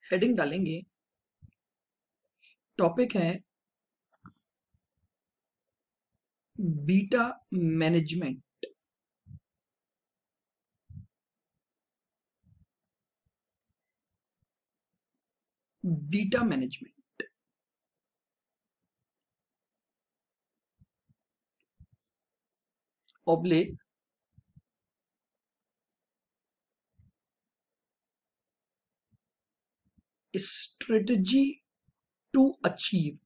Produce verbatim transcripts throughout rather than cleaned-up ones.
Heading डालेंगे, topic है beta management. Beta management oblique strategy to achieve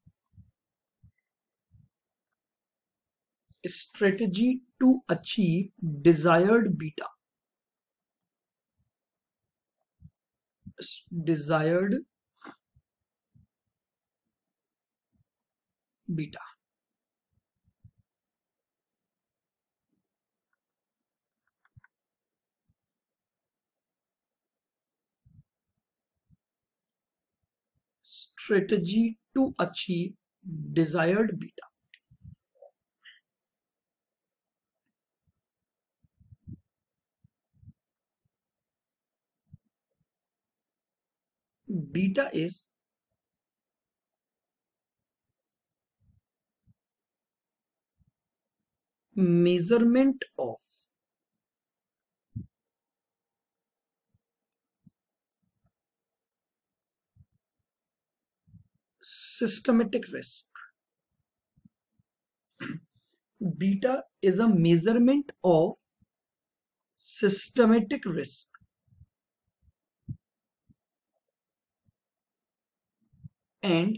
strategy to achieve desired beta desired beta strategy to achieve desired beta। beta is measurement of systematic risk। beta is a measurement of systematic risk and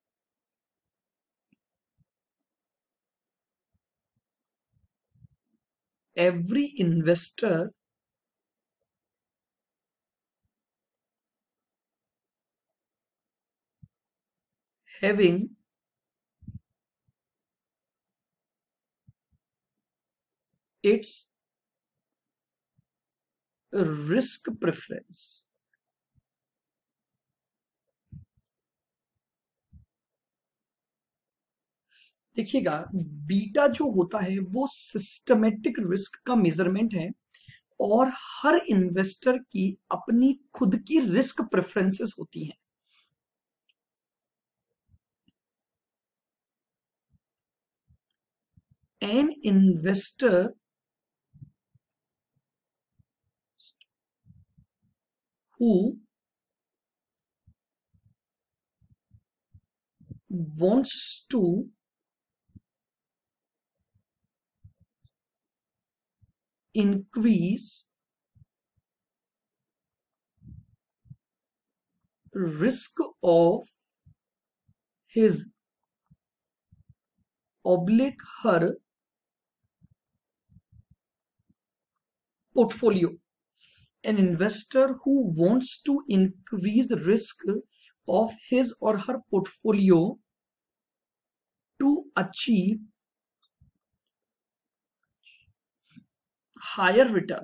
every investor having its risk preference। देखिएगा, beta जो होता है वो systematic risk का measurement है और हर investor की अपनी खुद की रिस्क प्रेफरेंसेस होती हैं। An investor who wants to increase risk of his oblique her portfolio। An investor who wants to increase risk of his or her portfolio to achieve higher return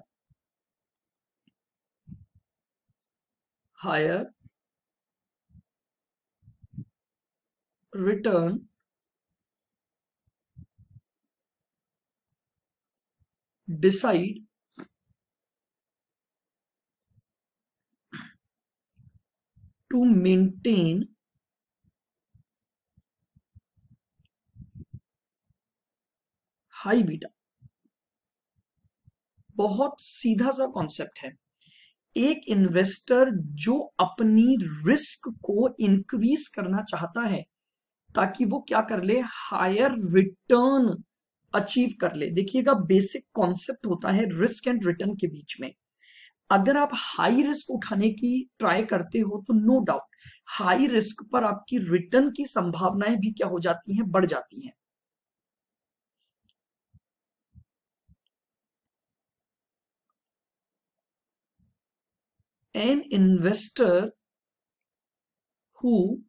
higher return decide to maintain high beta. बहुत सीधा सा concept है। एक investor जो अपनी risk को increase करना चाहता है ताकि वो क्या कर ले, हायर रिटर्न अचीव कर ले। देखिएगा, बेसिक कॉन्सेप्ट होता है रिस्क एंड रिटर्न के बीच में। अगर आप हाई रिस्क उठाने की ट्राई करते हो तो नो डाउट हाई रिस्क पर आपकी रिटर्न की संभावनाएं भी क्या हो जाती हैं, बढ़ जाती हैं। An investor who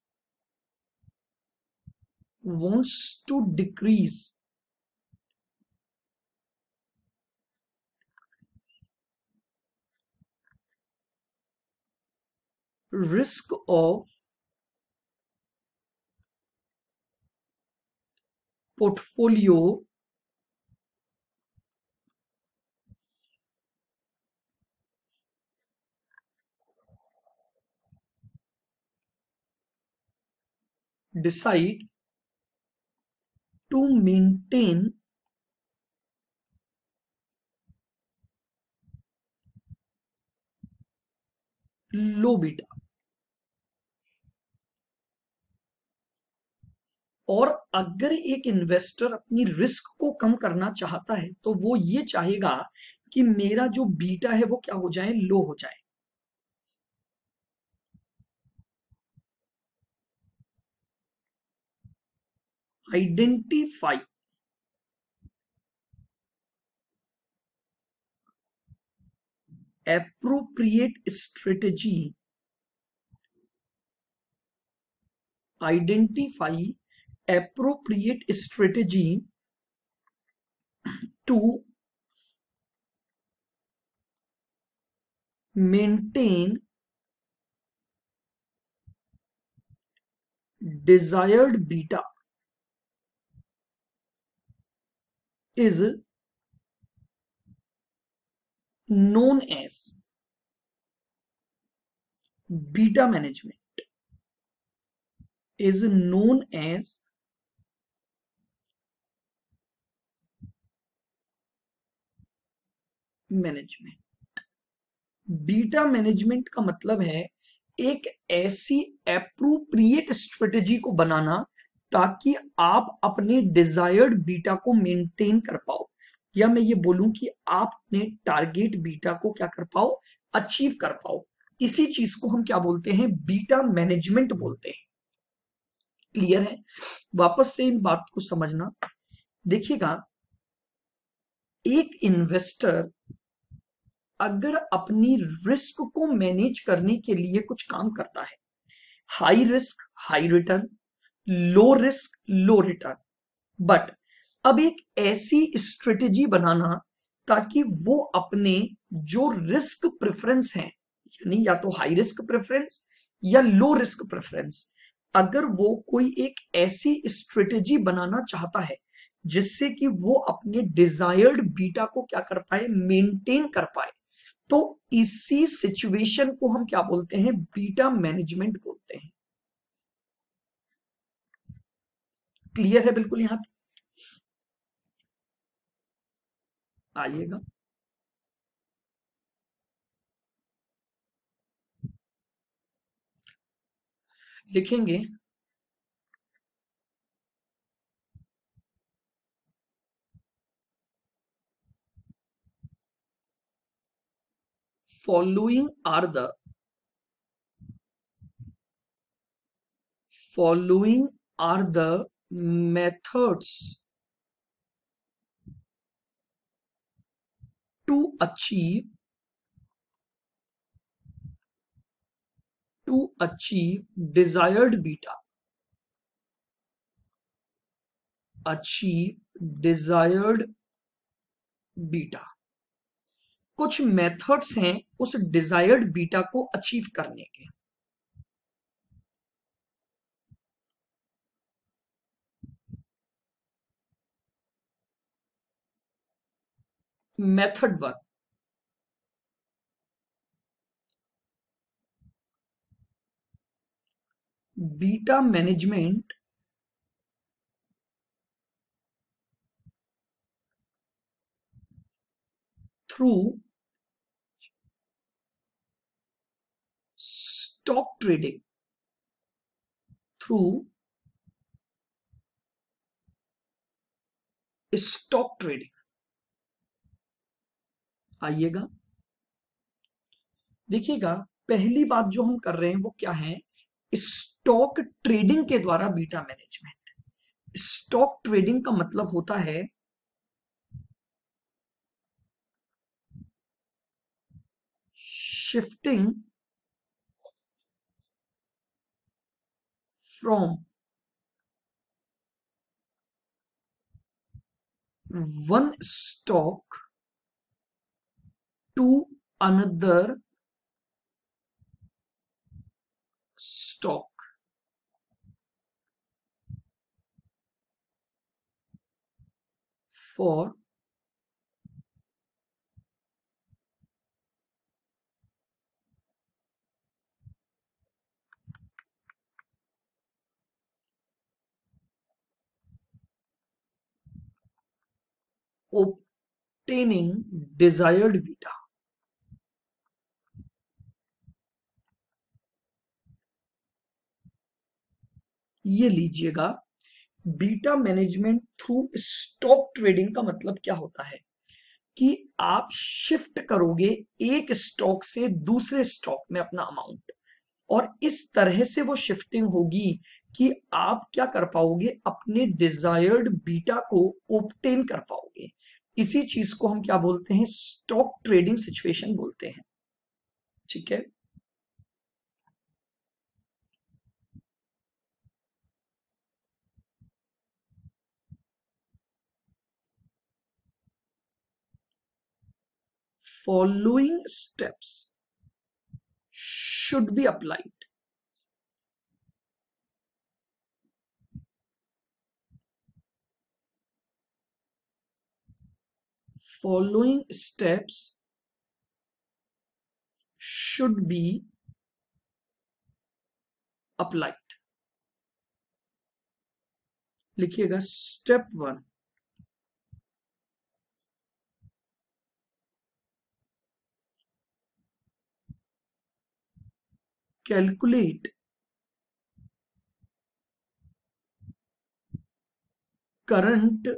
wants to decrease risk of portfolio decide to maintain low beta, और अगर एक इन्वेस्टर अपनी रिस्क को कम करना चाहता है तो वो ये चाहेगा कि मेरा जो बीटा है वो क्या हो जाए, लो हो जाए। Identify appropriate strategy identify appropriate strategy to maintain desired beta is known as beta management is known as management. Beta management का मतलब है एक ऐसी एप्रोप्रिएट स्ट्रेटेजी को बनाना ताकि आप अपने डिजायर्ड बीटा को मेंटेन कर पाओ, या मैं ये बोलूं कि आप अपने टारगेट बीटा को क्या कर पाओ, अचीव कर पाओ। इसी चीज को हम क्या बोलते हैं, बीटा मैनेजमेंट बोलते हैं। क्लियर है? वापस से इन बात को समझना। देखिएगा, एक इन्वेस्टर अगर अपनी रिस्क को मैनेज करने के लिए कुछ काम करता है, high risk high return, low risk low return, but अब एक ऐसी स्ट्रेटेजी बनाना ताकि वो अपने जो रिस्क प्रेफरेंस है, यानी या तो हाई रिस्क प्रेफरेंस या लो रिस्क प्रेफरेंस, अगर वो कोई एक ऐसी स्ट्रेटेजी बनाना चाहता है जिससे कि वो अपने डिजायर्ड बीटा को क्या कर पाए, मेंटेन कर पाए, तो इसी सिचुएशन को हम क्या बोलते हैं, बीटा मैनेजमेंट बोलते हैं। क्लियर है बिल्कुल? यहां आइएगा, लिखेंगे following are the following are the methods to achieve to achieve desired beta achieve desired beta। कुछ मेथड्स हैं उस डिजायर्ड बीटा को अचीव करने के। Method one, beta management through stock trading through stock trading. आइएगा, देखिएगा, पहली बात जो हम कर रहे हैं वो क्या है, स्टॉक ट्रेडिंग के द्वारा बीटा मैनेजमेंट। स्टॉक ट्रेडिंग का मतलब होता है shifting from one stock to another stock for obtaining desired beta. ये लीजिएगा, beta management through stock trading का मतलब क्या होता है कि आप शिफ्ट करोगे एक स्टॉक से दूसरे स्टॉक में अपना अमाउंट, और इस तरह से वो शिफ्टिंग होगी कि आप क्या कर पाओगे, अपने डिजायर्ड बीटा को ऑब्टेन कर पाओगे। इसी चीज को हम क्या बोलते हैं, स्टॉक ट्रेडिंग सिचुएशन बोलते हैं। ठीक है, following steps should be applied. Following steps should be applied. लिखिएगा, step one, calculate current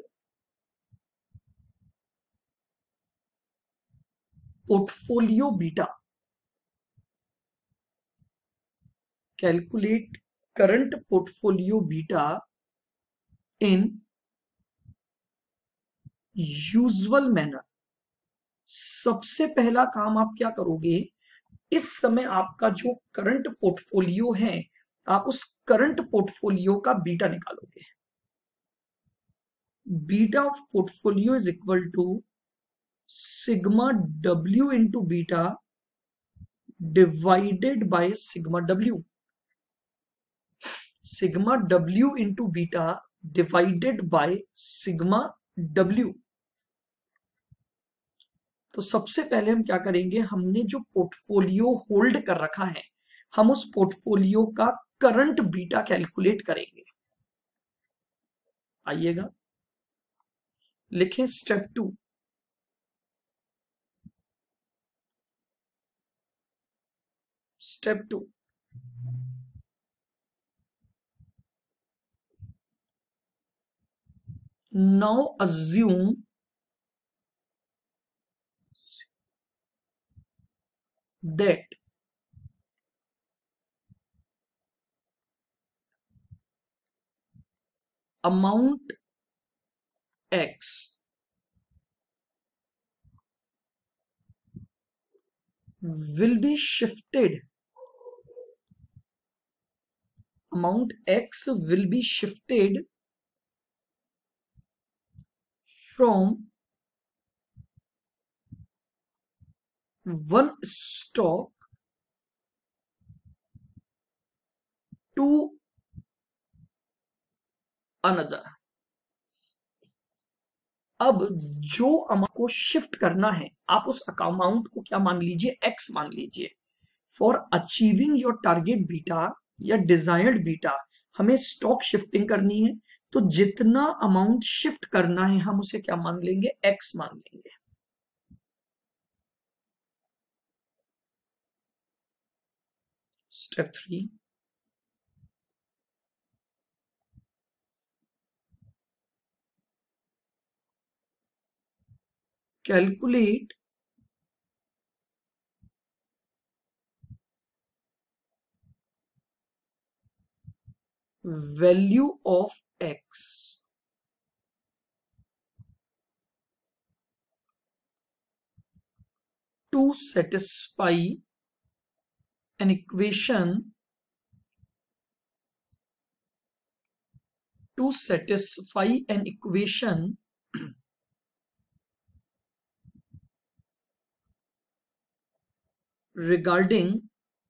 portfolio beta. Calculate current portfolio beta in usual manner. सबसे पहला काम आप क्या करोगे, इस समय आपका जो करंट पोर्टफोलियो है, आप उस करंट पोर्टफोलियो का बीटा निकालोगे। Beta of portfolio is equal to sigma W into beta divided by sigma W. Sigma W into beta divided by sigma W. तो सबसे पहले हम क्या करेंगे, हमने जो पोर्टफोलियो होल्ड कर रखा है, हम उस पोर्टफोलियो का करंट बीटा कैलकुलेट करेंगे। आइएगा, लिखें step two, step two, now assume that amount X will be shifted, amount X will be shifted from one stock to another. अब जो अमाउंट को शिफ्ट करना है, आप उस अमाउंट को क्या मान लीजिए, एक्स मान लीजिए। For achieving your target beta या डिजायर्ड बीटा, हमें स्टॉक शिफ्टिंग करनी है, तो जितना अमाउंट शिफ्ट करना है हम उसे क्या मान लेंगे, एक्स मान लेंगे। Step three, calculate value of X to satisfy an equation to satisfy an equation regarding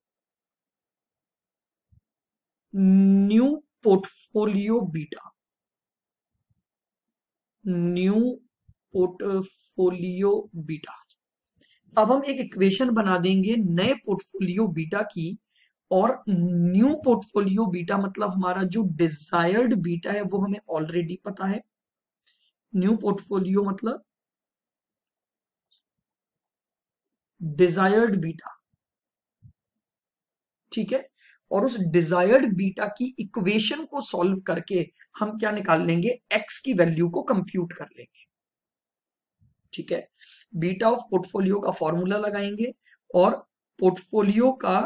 new portfolio beta, new portfolio beta। अब हम एक इक्वेशन बना देंगे नए पोर्टफोलियो बीटा की, और न्यू पोर्टफोलियो बीटा मतलब हमारा जो डिजायर्ड बीटा है वो हमें ऑलरेडी पता है। न्यू पोर्टफोलियो मतलब डिजायर्ड बीटा, ठीक है। और उस डिजायर्ड बीटा की इक्वेशन को सॉल्व करके हम क्या निकाल लेंगे, एक्स की वैल्यू को कंप्यूट कर लेंगे, ठीक है। बीटा ऑफ पोर्टफोलियो का फॉर्मूला लगाएंगे और पोर्टफोलियो का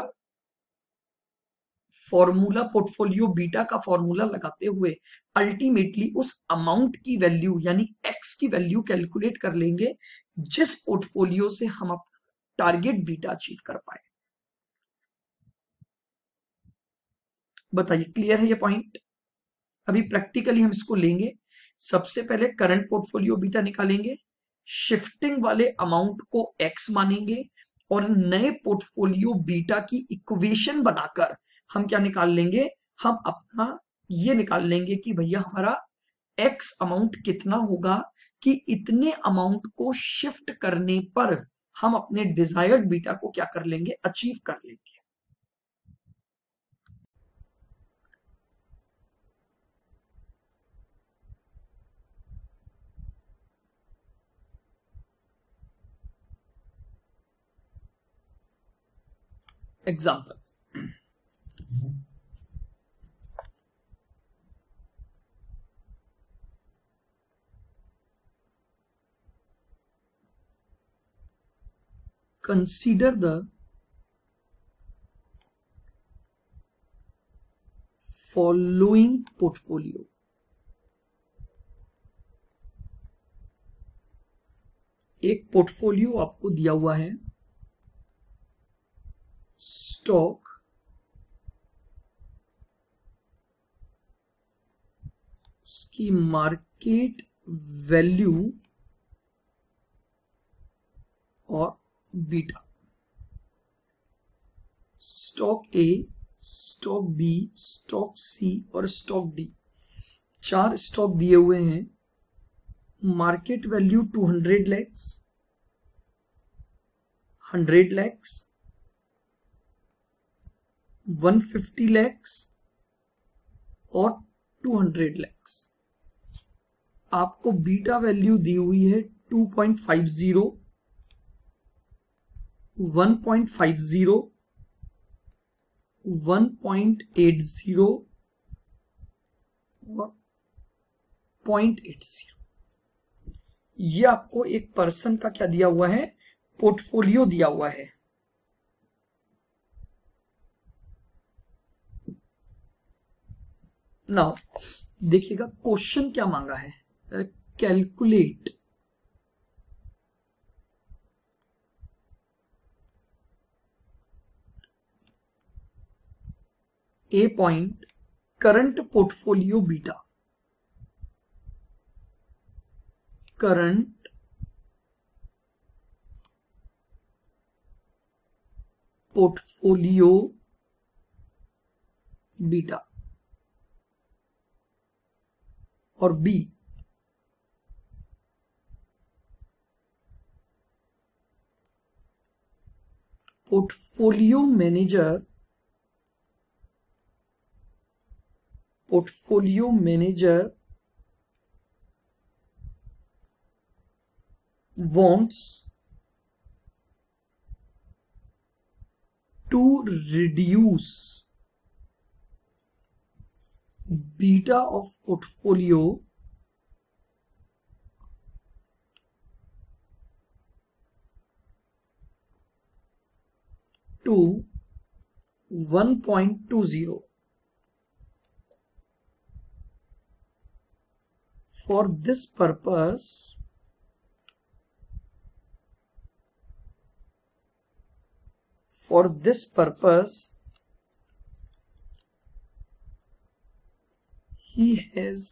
फॉर्मूला पोर्टफोलियो बीटा का फॉर्मूला लगाते हुए अल्टीमेटली उस अमाउंट की वैल्यू यानी एक्स की वैल्यू कैलकुलेट कर लेंगे जिस पोर्टफोलियो से हम अपना टारगेट बीटा अचीव कर पाए। बताइए क्लियर है ये पॉइंट? अभी प्रैक्टिकली हम इसको लेंगे। सबसे पहले करंट पोर्टफोलियो बीटा निकालेंगे, शिफ्टिंग वाले अमाउंट को एक्स मानेंगे और नए पोर्टफोलियो बीटा की इक्वेशन बनाकर हम क्या निकाल लेंगे, हम अपना ये निकाल लेंगे कि भैया हमारा एक्स अमाउंट कितना होगा कि इतने अमाउंट को शिफ्ट करने पर हम अपने डिजायर्ड बीटा को क्या कर लेंगे, अचीव कर लेंगे। Example, consider the following portfolio. एक पोर्टफोलियो आपको दिया हुआ है, स्टॉक, उसकी मार्केट वैल्यू और beta. Stock A, stock B, stock C और स्टॉक डी, चार स्टॉक दिए हुए हैं। Market value two hundred lakhs, hundred lakhs, one fifty lakhs और टू हंड्रेड लैक्स। आपको बीटा वैल्यू दी हुई है two point five zero, one point five zero, one point eight zero और पॉइंट एट जीरो। ये आपको एक पर्सन का क्या दिया हुआ है, पोर्टफोलियो दिया हुआ है। नाउ देखिएगा क्वेश्चन क्या मांगा है, calculate A point current portfolio beta, current portfolio beta और B portfolio manager, portfolio manager wants to reduce beta of portfolio to one point two zero. For this purpose, for this purpose, he has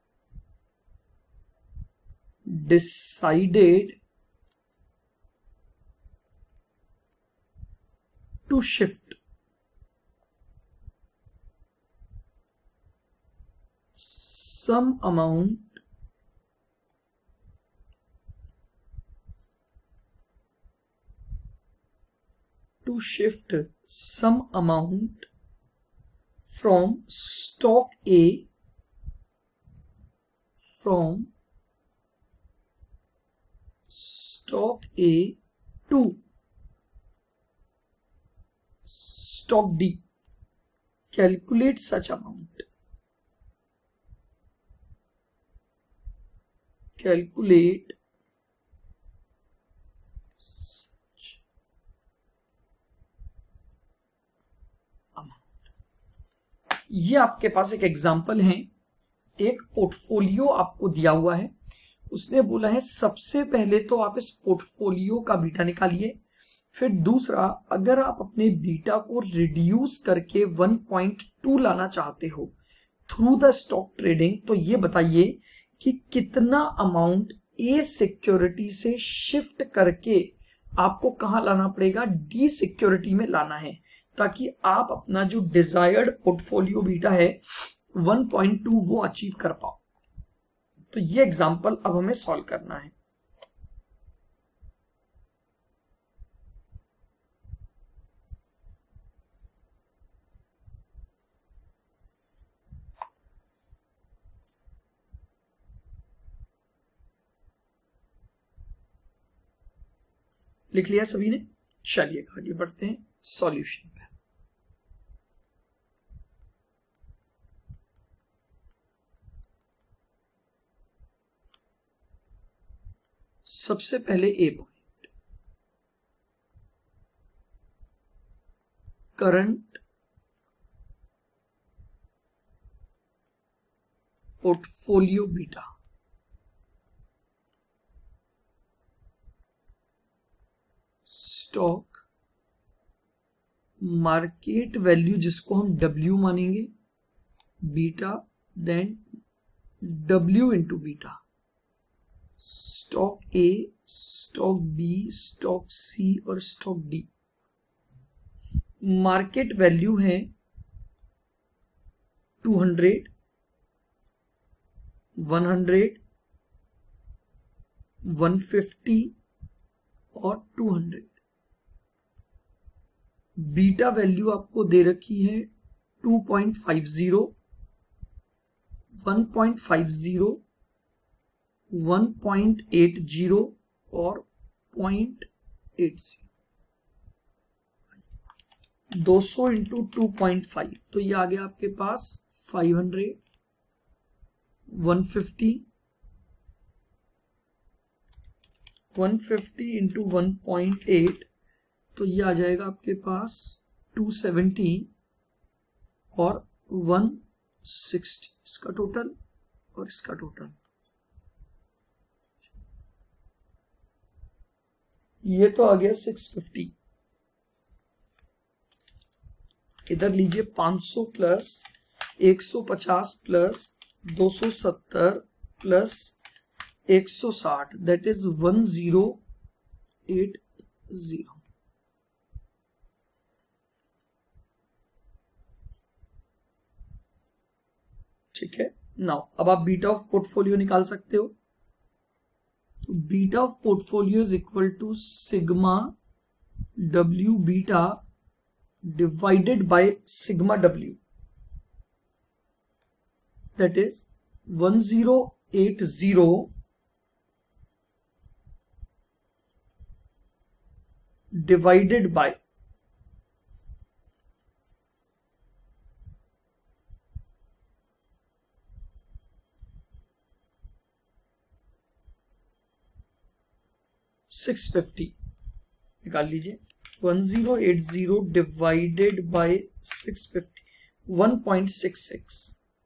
decided to shift some amount to shift some amount from stock A, from stock A to stock D. Calculate such amount. Calculate such amount. ये आपके पास एक example है, एक portfolio आपको दिया हुआ है, उसने बोला है सबसे पहले तो आप इस पोर्टफोलियो का बीटा निकालिए, फिर दूसरा अगर आप अपने बीटा को रिड्यूस करके वन पॉइंट टू लाना चाहते हो थ्रू द स्टॉक ट्रेडिंग, तो ये बताइए कि कितना अमाउंट ए सिक्योरिटी से शिफ्ट करके आपको कहां लाना पड़ेगा, डी सिक्योरिटी में लाना है, ताकि आप अपना जो डिजायर्ड पोर्टफोलियो बीटा है वन पॉइंट टू वो अचीव कर पाओ। तो ये एग्जांपल अब हमें सॉल्व करना है। लिख लिया सभी ने? चलिए आगे बढ़ते हैं सॉल्यूशन पे। सबसे पहले A point, current portfolio beta stock market value जिसको हम W मानेंगे, beta then W into beta, stock A, stock B, stock C और स्टॉक D। मार्केट वैल्यू है two hundred, one hundred, one fifty और two hundred. Beta value आपको दे रखी है two point five zero, one point five zero, one point eight zero और point eight zero. दो सौ इंटू टू पॉइंट फाइव, तो ये आ गया आपके पास five hundred, one fifty, one fifty into one point eight, तो ये आ जाएगा आपके पास टू सेवेंटी और वन सिक्सटी, इसका टोटल और इसका टोटल। ये तो आ गया सिक्स फिफ्टी। इधर लीजिए पाँच सौ प्लस एक सौ पचास प्लस दो सौ सत्तर प्लस एक सौ साठ, that is one zero eight zero. ठीक है, नाउ अब आप बीटा ऑफ पोर्टफोलियो निकाल सकते हो। तो beta of portfolio is equal to sigma W beta divided by sigma W, that is one zero eight zero divided by six fifty. निकाल लीजिए, one zero eight zero divided by six fifty, one point six six.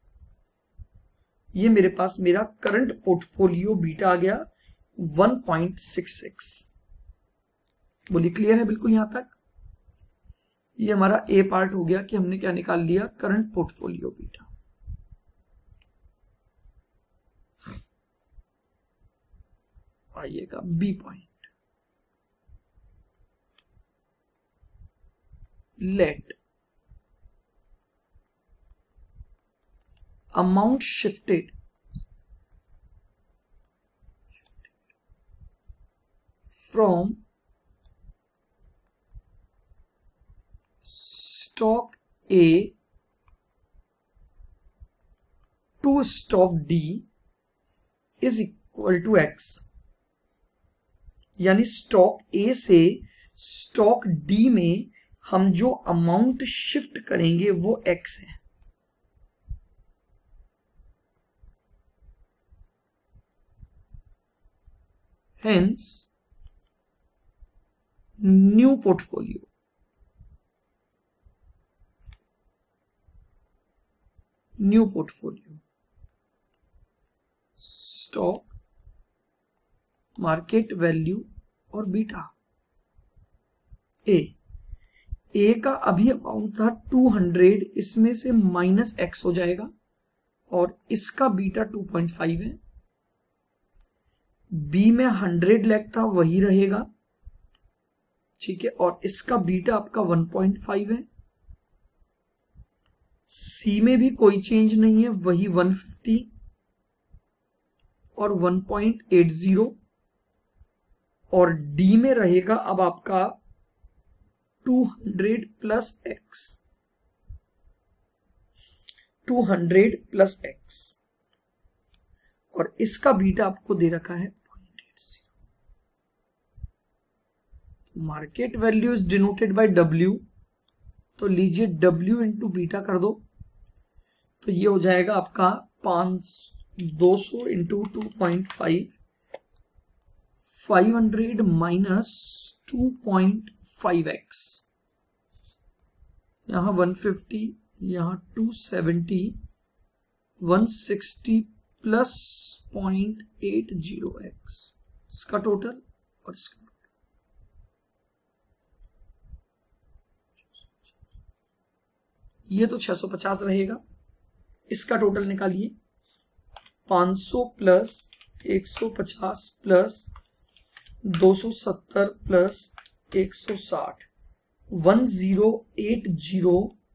ये मेरे पास मेरा current portfolio beta आ गया one point six six. बोलिए clear है बिल्कुल यहां तक? ये हमारा ए पार्ट हो गया कि हमने क्या निकाल लिया, करंट पोर्टफोलियो बीटा। आइएगा B point, let amount shifted from stock A to stock D is equal to X। यानी स्टॉक ए से स्टॉक डी में हम जो अमाउंट शिफ्ट करेंगे वो एक्स है। Hence, new portfolio new portfolio stock, market value और बीटा। ए ए का अभी अमाउंट था टू हंड्रेड, इसमें से माइनस एक्स हो जाएगा और इसका बीटा टू पॉइंट फाइव है। बी में हंड्रेड लाख था, वही रहेगा, ठीक है, और इसका बीटा आपका वन पॉइंट फाइव है। सी में भी कोई चेंज नहीं है, वही वन फिफ्टी और वन पॉइंट एट जीरो, और डी में रहेगा अब आपका two hundred plus X, two hundred plus X, और इसका बीटा आपको दे रखा है point eight zero. Market value is denoted by W, तो लीजिए W इंटू बीटा कर दो, तो ये हो जाएगा आपका पांच दो सौ into two point five, five hundred minus two point five X, यहां वन फिफ्टी, यहां two seventy, one sixty plus point eight zero X, इसका टोटल और इसका ये तो छह सौ पचास रहेगा। इसका टोटल निकालिए, पाँच सौ प्लस एक सौ पचास प्लस दो सौ सत्तर प्लस एक सौ साठ, one zero eight zero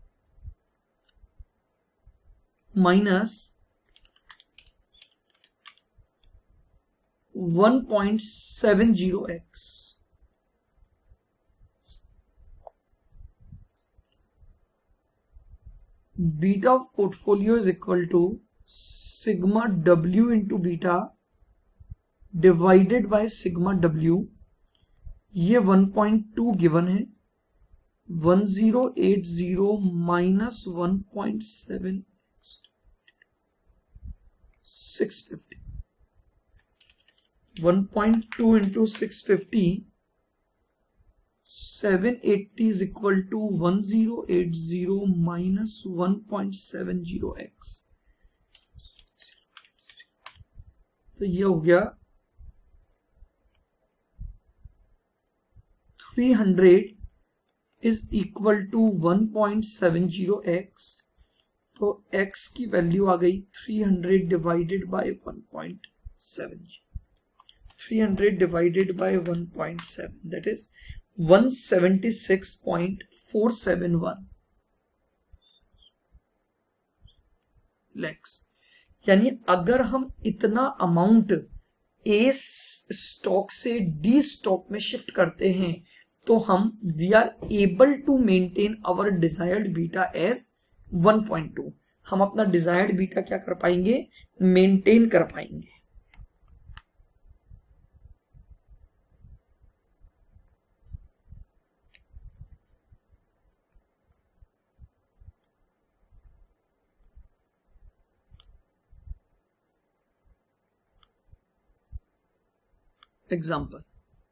minus one point seven zero X, beta of portfolio is equal to sigma W into beta divided by sigma W. ये वन पॉइंट टू गिवन है, one zero eight zero minus one point seven six fifty, one point two into six fifty, seven eighty is equal to one zero eight zero minus one point seven zero X, तो ये हो गया three hundred is equal to one point seven zero X, तो x की value आ गई three hundred divided by one point seven, three hundred divided by one point seven, that is one seventy six point four seven one lakhs. यानी अगर हम इतना amount A stock से D stock में शिफ्ट करते हैं तो हम we are able to maintain our desired beta as one point two. हम अपना डिजायर्ड बीटा क्या कर पाएंगे, मेंटेन कर पाएंगे। Example,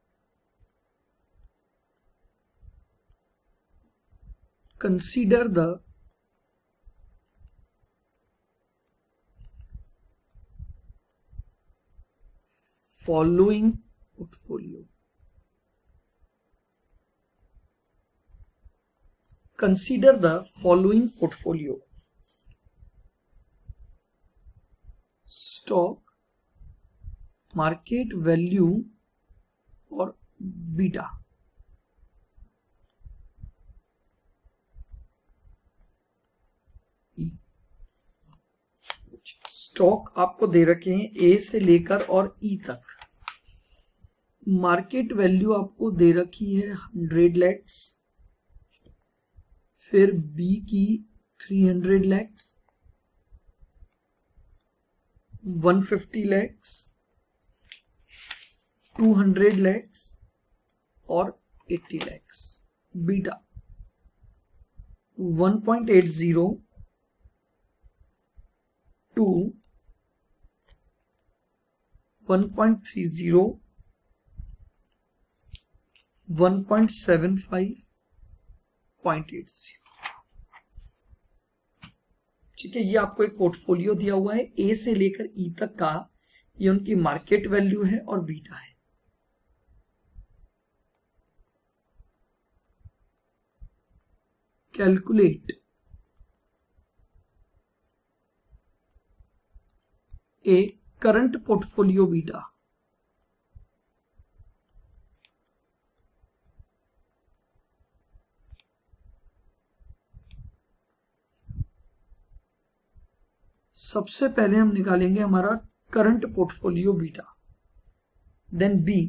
consider the following portfolio. Consider the following portfolio: stock, market value और बीटा। स्टॉक आपको दे रखे हैं ए से लेकर और ई तक। मार्केट वैल्यू आपको दे रखी है हंड्रेड लैक्स, फिर बी की three hundred lakhs, one fifty lakhs, two hundred lakhs और eighty lakhs. Beta one point eight zero two one point three zero one point seven five point eight zero. ठीक है, ये आपको एक पोर्टफोलियो दिया हुआ है, ए से लेकर ई तक का, ये उनकी मार्केट वैल्यू है और बीटा है। Calculate A current portfolio beta. सबसे पहले हम निकालेंगे हमारा current portfolio beta, then B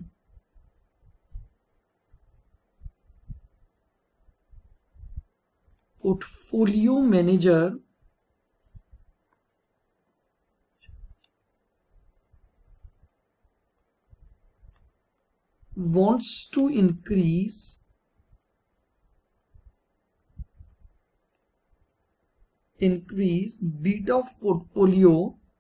portfolio manager wants to increase increase beta of portfolio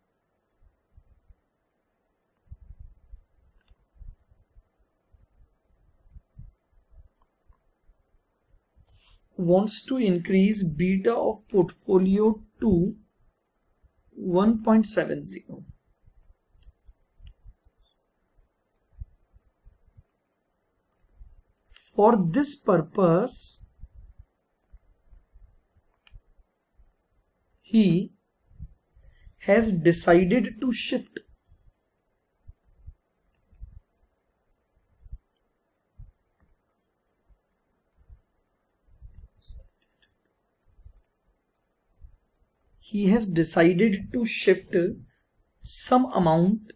wants to increase beta of portfolio to one point seven zero. For this purpose, he has decided to shift he has decided to shift some amount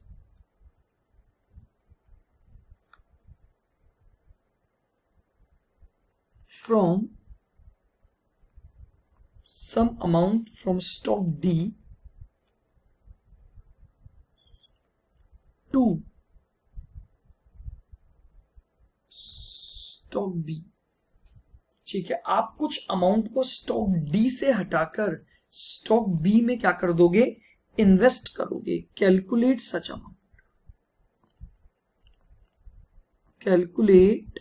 from some amount from stock D to stock B. ठीक है, आप कुछ amount को stock D से हटाकर stock B में क्या कर दोगे, इन्वेस्ट करोगे। कैलकुलेट सच अमाउंट, कैलकुलेट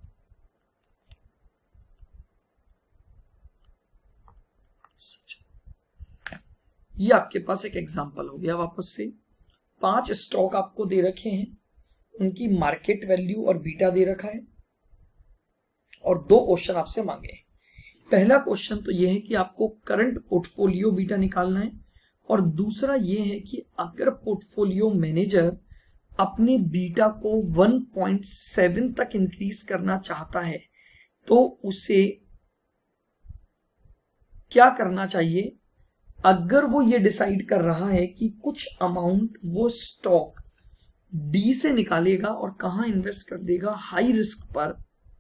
ये आपके पास एक एग्जांपल हो गया। वापस से पांच स्टॉक आपको दे रखे हैं, उनकी मार्केट वैल्यू और बीटा दे रखा है, और दो क्वेश्चन आपसे मांगे हैं। पहला क्वेश्चन तो यह है कि आपको करंट पोर्टफोलियो बीटा निकालना है, और दूसरा यह है कि अगर पोर्टफोलियो मैनेजर अपने बीटा को वन पॉइंट सेवन तक इंक्रीज करना चाहता है तो उसे क्या करना चाहिए। अगर वो ये डिसाइड कर रहा है कि कुछ अमाउंट वो स्टॉक डी से निकालेगा और कहां इन्वेस्ट कर देगा, हाई रिस्क पर,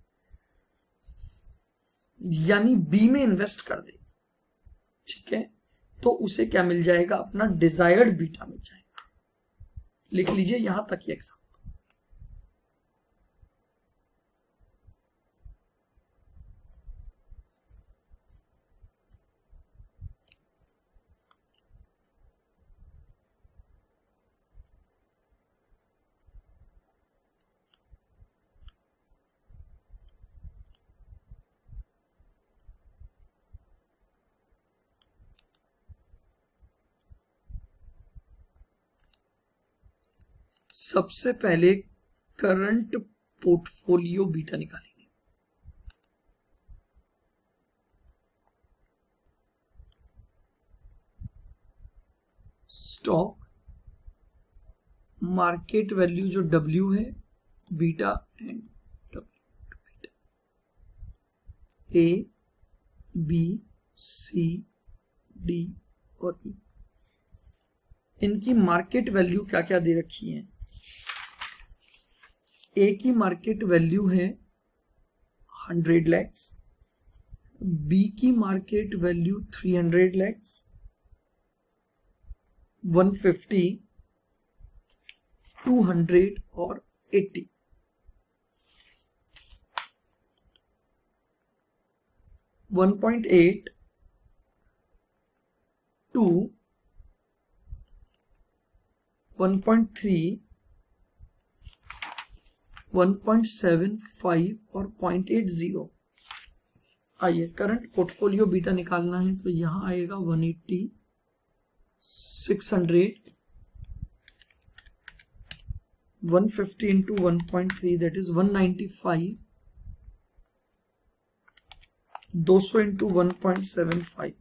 यानी बी में इन्वेस्ट कर दे, ठीक है, तो उसे क्या मिल जाएगा, अपना डिजायर्ड बीटा मिल जाएगा। लिख लीजिए यहां तक ये एग्जाम्पल। सबसे पहले करंट पोर्टफोलियो बीटा निकालेंगे। स्टॉक मार्केट वैल्यू जो डब्ल्यू है, beta and W beta, A B C D और ई, इनकी मार्केट वैल्यू क्या क्या दे रखी है। ए की मार्केट वैल्यू है हंड्रेड लैक्स, बी की market value three hundred lakhs, one fifty, two hundred और eighty. One point eight two one point three one point seven five और पॉइंट एट जीरो। आइए करंट पोर्टफोलियो बीटा निकालना है तो यहां आएगा one eighty, six hundred, one fifty into one point three that is one ninety five, two hundred into one point seven five.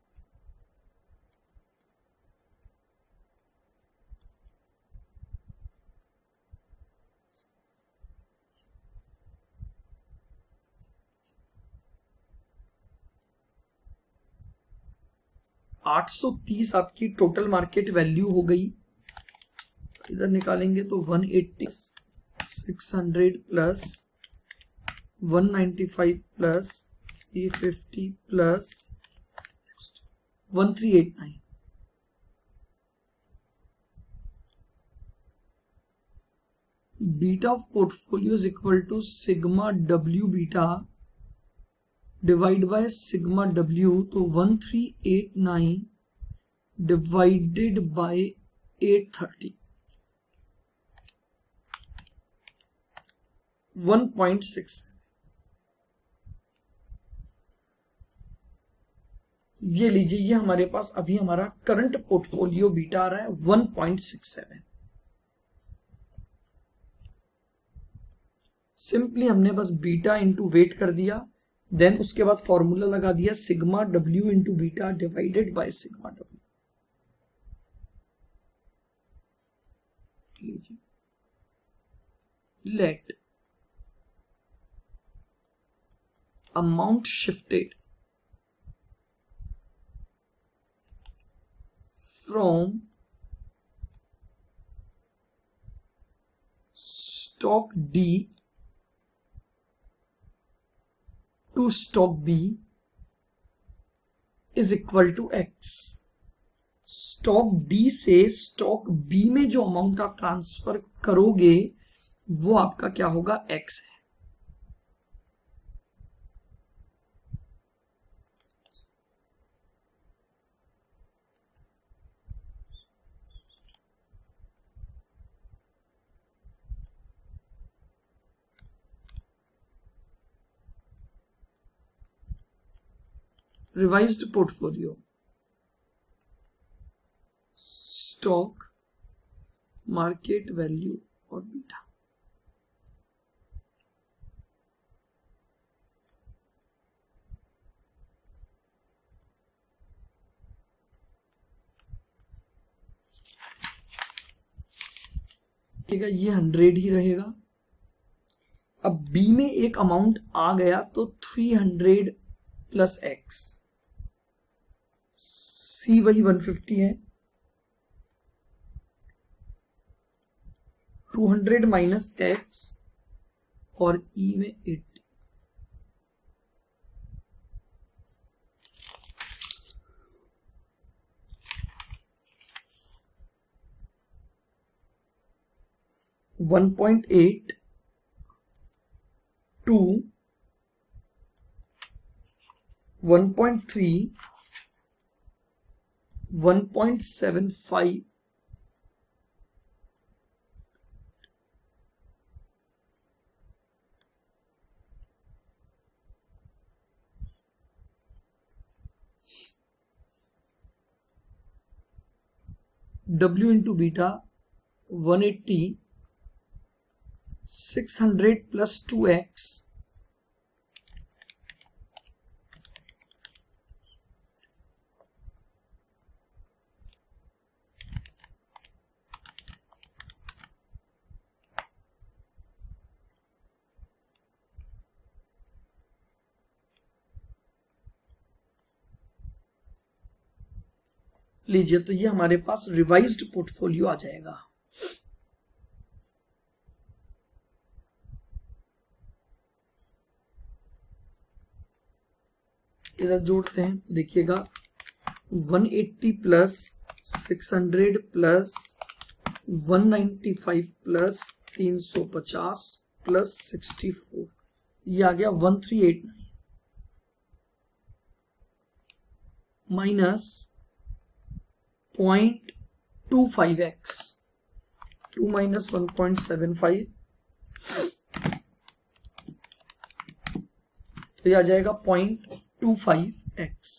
आठ सौ तीस आपकी टोटल मार्केट वैल्यू हो गई। इधर निकालेंगे तो one eighty, six hundred plus one ninety five plus three fifty plus one three eight nine. Beta of portfolio is equal to sigma W beta divide by sigma W, तो one three eight nine divided by eight thirty, one point six. ये लीजिए, ये हमारे पास अभी हमारा current portfolio beta आ रहा है one point six seven. Simply हमने बस बीटा इंटू वेट कर दिया, देन उसके बाद फॉर्मूला लगा दिया sigma W into beta divided by sigma W. Let amount shifted from stock D to stock B is equal to X। Stock D से stock B में जो अमाउंट आप ट्रांसफर करोगे वो आपका क्या होगा, एक्स है। Revised portfolio, stock market value और बीटा। ये हंड्रेड ही रहेगा। अब बी में एक अमाउंट आ गया तो three hundred plus X, C वही वन फिफ्टी है, टू हंड्रेड माइनस एक्स और ई में eighty. One point eight two one point three one point seven five W into beta one eighty, six hundred plus two X लीजिए, तो ये हमारे पास revised portfolio आ जाएगा। इधर जोड़ते हैं, देखिएगा one eighty plus six hundred plus one ninety five plus three fifty plus sixty four, ये आ गया one three eight nine. Minus point two five X, two minus one point seven five, तो ये आ जाएगा पॉइंट टू फाइव एक्स।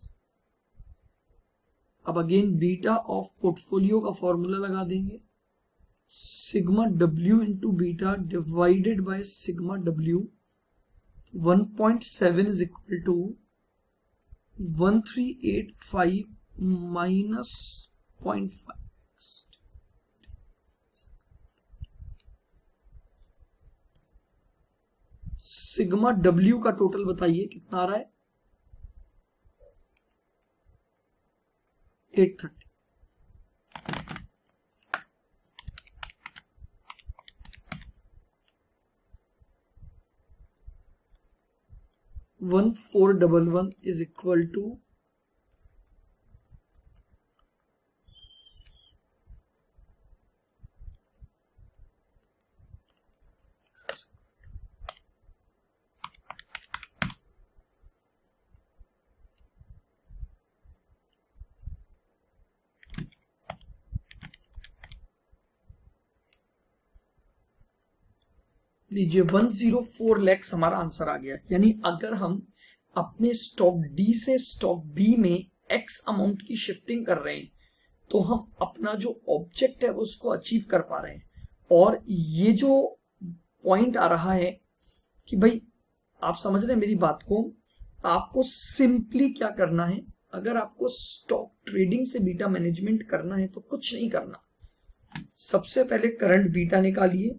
अब again beta of portfolio का formula लगा देंगे, sigma W into beta divided by sigma W, one point seven is equal to one three eight five minus point five. Sigma W का total बताइए कितना आ रहा है, eight thirty. One four double one is equal to लीजिए one zero four lakhs हमारा answer आ गया। यानी अगर हम अपने स्टॉक डी से स्टॉक बी में एक्स अमाउंट की शिफ्टिंग कर रहे हैं तो हम अपना जो ऑब्जेक्ट है उसको अचीव कर पा रहे हैं। और ये जो पॉइंट आ रहा है कि भाई आप समझ रहे हैं मेरी बात को, आपको सिंपली क्या करना है, अगर आपको स्टॉक ट्रेडिंग से बीटा मैनेजमेंट करना है तो कुछ नहीं करना, सबसे पहले करंट बीटा निकालिए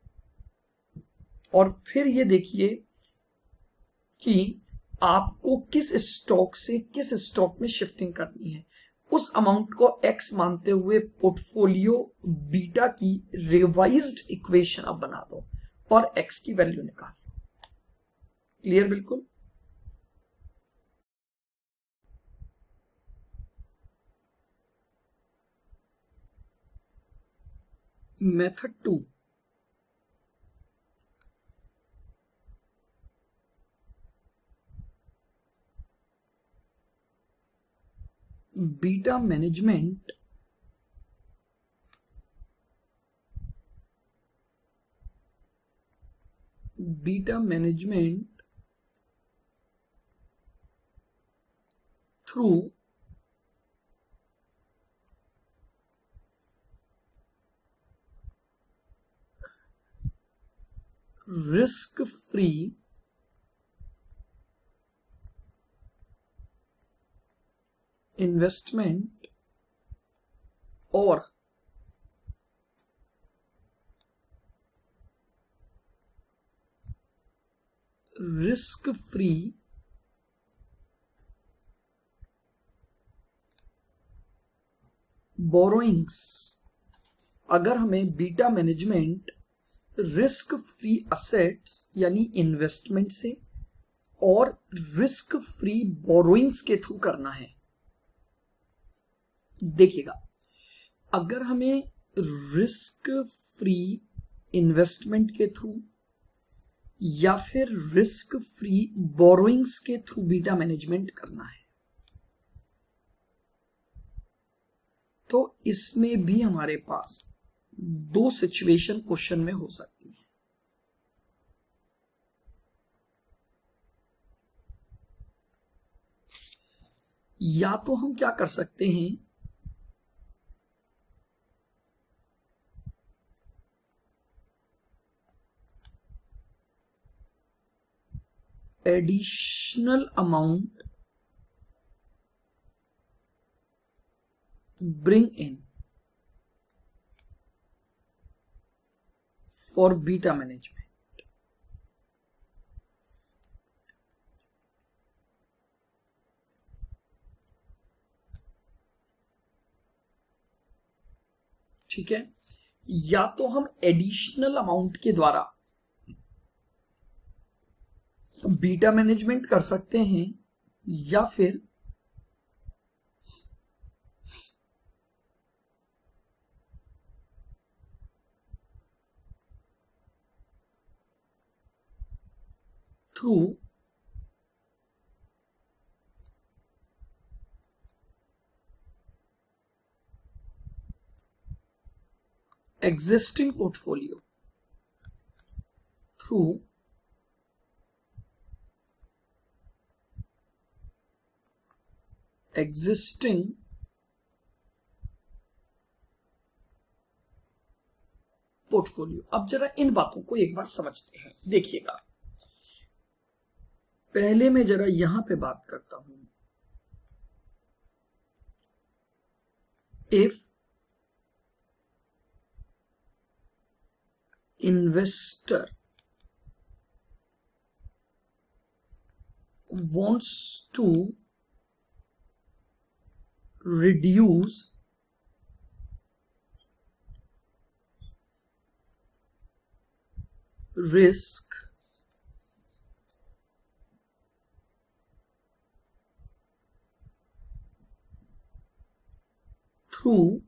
और फिर ये देखिए कि आपको किस स्टॉक से किस स्टॉक में शिफ्टिंग करनी है। उस अमाउंट को एक्स मानते हुए पोर्टफोलियो बीटा की रिवाइज्ड इक्वेशन आप बना दो और एक्स की वैल्यू निकाल लो। क्लियर बिल्कुल। Method two, beta management beta management through risk free investment और रिस्क फ्री बोरोइंग्स। अगर हमें beta management risk free assets यानी इन्वेस्टमेंट से और रिस्क फ्री बोरोइंग्स के थ्रू करना है, देखिएगा अगर हमें रिस्क फ्री इन्वेस्टमेंट के थ्रू या फिर रिस्क फ्री बोरोइंग्स के थ्रू बीटा मैनेजमेंट करना है तो इसमें भी हमारे पास दो सिचुएशन क्वेश्चन में हो सकती है। या तो हम क्या कर सकते हैं, additional amount bring in for beta management। ठीक है, या तो हम एडिशनल अमाउंट के द्वारा बीटा मैनेजमेंट कर सकते हैं या फिर through existing portfolio through existing portfolio. अब जरा इन बातों को एक बार समझते हैं। देखिएगा, पहले मैं जरा यहां पे बात करता हूं। If investor wants to reduce risk through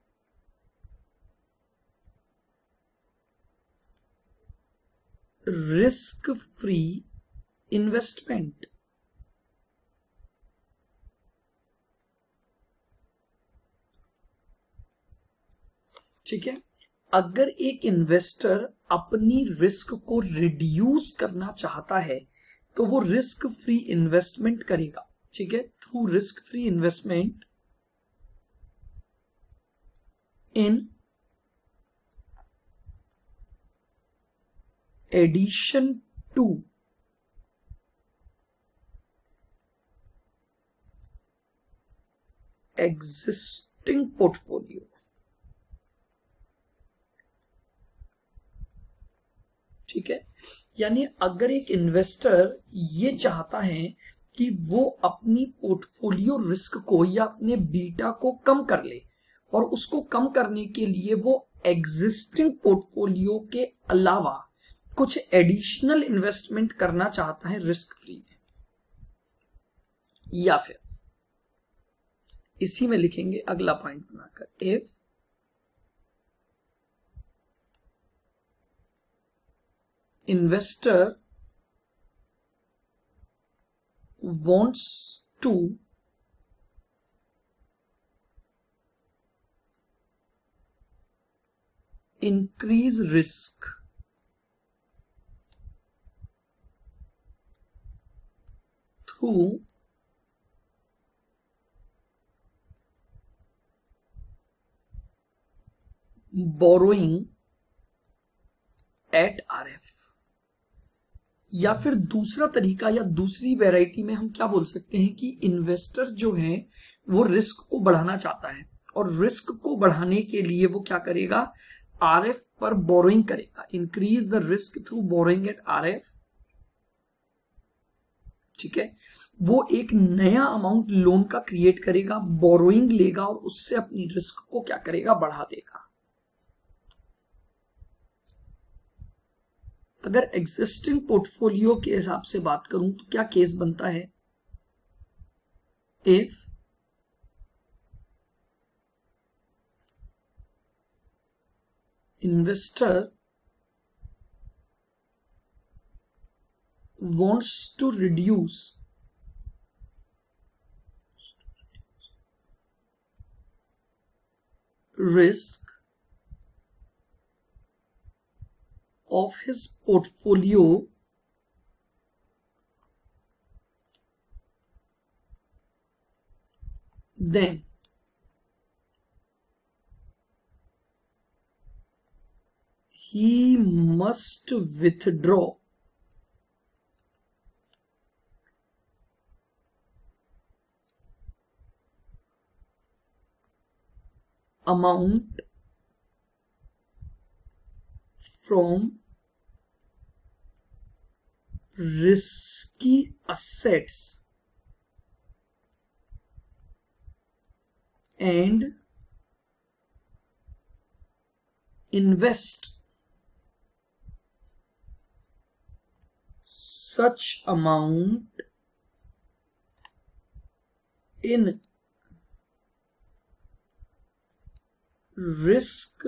risk-free investment, ठीक है। अगर एक इन्वेस्टर अपनी रिस्क को रिड्यूस करना चाहता है तो वो रिस्क फ्री इन्वेस्टमेंट करेगा, ठीक है, through risk free investment in addition to existing portfolio, ठीक है। यानी अगर एक इन्वेस्टर ये चाहता है कि वो अपनी पोर्टफोलियो रिस्क को या अपने बीटा को कम कर ले और उसको कम करने के लिए वो एग्जिस्टिंग पोर्टफोलियो के अलावा कुछ एडिशनल इन्वेस्टमेंट करना चाहता है रिस्क फ्री, या फिर इसी में लिखेंगे अगला पॉइंट बनाकर, if investor wants to increase risk through borrowing at R F, या फिर दूसरा तरीका या दूसरी वैरायटी में हम क्या बोल सकते हैं कि इन्वेस्टर जो है वो रिस्क को बढ़ाना चाहता है और रिस्क को बढ़ाने के लिए वो क्या करेगा, आरएफ पर बोरोइंग करेगा, increase the risk through borrowing at RF, ठीक है। वो एक नया अमाउंट लोन का क्रिएट करेगा, बोरोइंग लेगा और उससे अपनी रिस्क को क्या करेगा, बढ़ा देगा। अगर एग्जिस्टिंग पोर्टफोलियो के हिसाब से बात करूं तो क्या केस बनता है, if investor wants to reduce risk of his portfolio then he must withdraw amount from risky assets and invest such amount in risk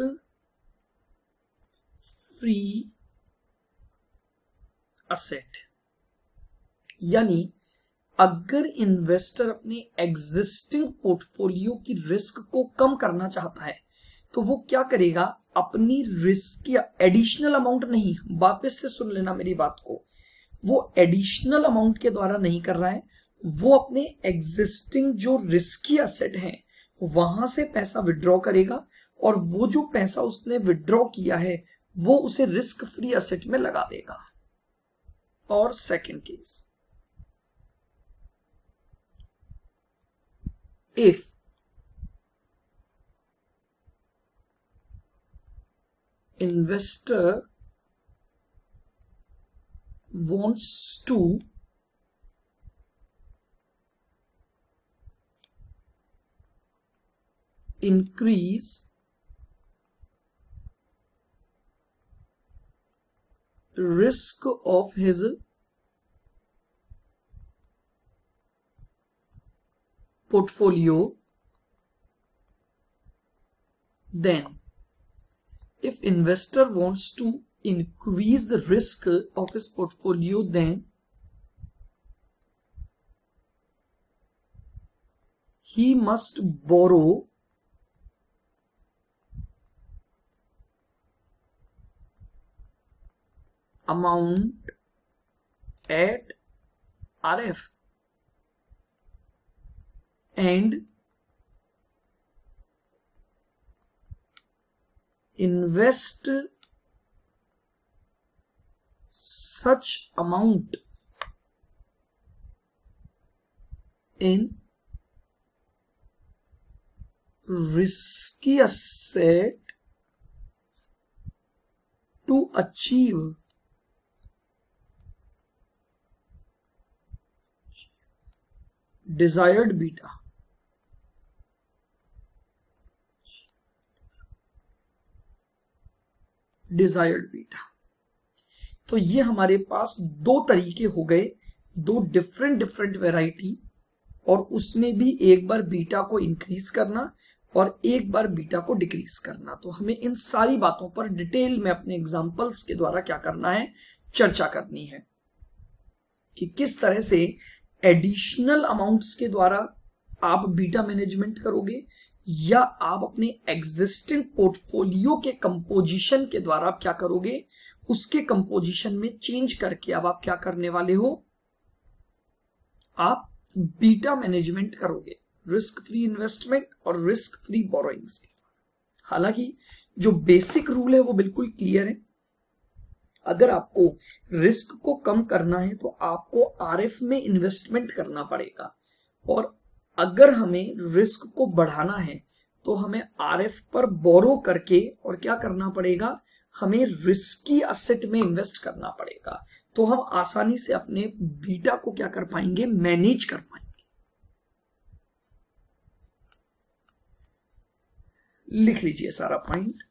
free asset. यानी अगर इन्वेस्टर अपने एग्जिस्टिंग पोर्टफोलियो की रिस्क को कम करना चाहता है तो वो क्या करेगा, अपनी रिस्क या एडिशनल अमाउंट नहीं, वापस से सुन लेना मेरी बात को, वो एडिशनल अमाउंट के द्वारा नहीं कर रहा है, वो अपने एग्जिस्टिंग जो रिस्की एसेट है वहां से पैसा विड्रॉ करेगा और वो जो पैसा उसने विड्रॉ किया है वो उसे रिस्क फ्री एसेट में लगा देगा। और second case, if investor wants to increase risk of his portfolio, then if investor wants to increase the risk of his portfolio, then he must borrow amount at R F and invest such amount in risky asset to achieve desired beta. Desired beta. तो ये हमारे पास दो तरीके हो गए, दो different different variety, और उसमें भी एक बार बीटा को इंक्रीज करना और एक बार बीटा को डिक्रीज करना। तो हमें इन सारी बातों पर डिटेल में अपने एग्जांपल्स के द्वारा क्या करना है, चर्चा करनी है कि किस तरह से एडिशनल अमाउंट्स के द्वारा आप बीटा मैनेजमेंट करोगे या आप अपने एग्जिस्टिंग पोर्टफोलियो के कंपोजिशन के द्वारा आप क्या करोगे, उसके कंपोजिशन में चेंज करके अब आप क्या करने वाले हो, आप बीटा मैनेजमेंट करोगे, रिस्क फ्री इन्वेस्टमेंट और रिस्क फ्री बोरोइंग्स। हालांकि जो बेसिक रूल है वो बिल्कुल क्लियर है। अगर आपको रिस्क को कम करना है तो आपको आरएफ में इन्वेस्टमेंट करना पड़ेगा, और अगर हमें रिस्क को बढ़ाना है तो हमें आरएफ पर बोरो करके और क्या करना पड़ेगा, हमें रिस्की एसेट में इन्वेस्ट करना पड़ेगा। तो हम आसानी से अपने बीटा को क्या कर पाएंगे, मैनेज कर पाएंगे। लिख लीजिए सारा पॉइंट।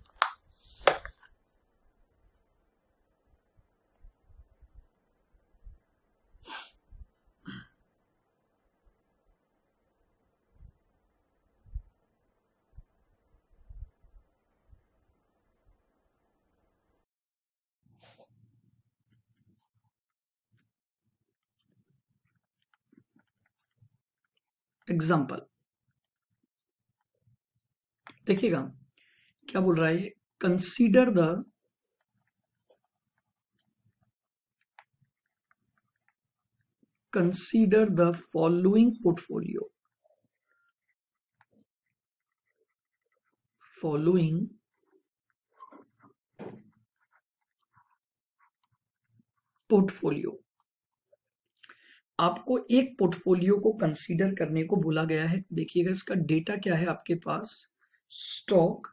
एग्जाम्पल देखिएगा क्या बोल रहा है, consider the consider the following portfolio following portfolio आपको एक पोर्टफोलियो को कंसीडर करने को बोला गया है। देखिएगा इसका डेटा क्या है आपके पास, स्टॉक,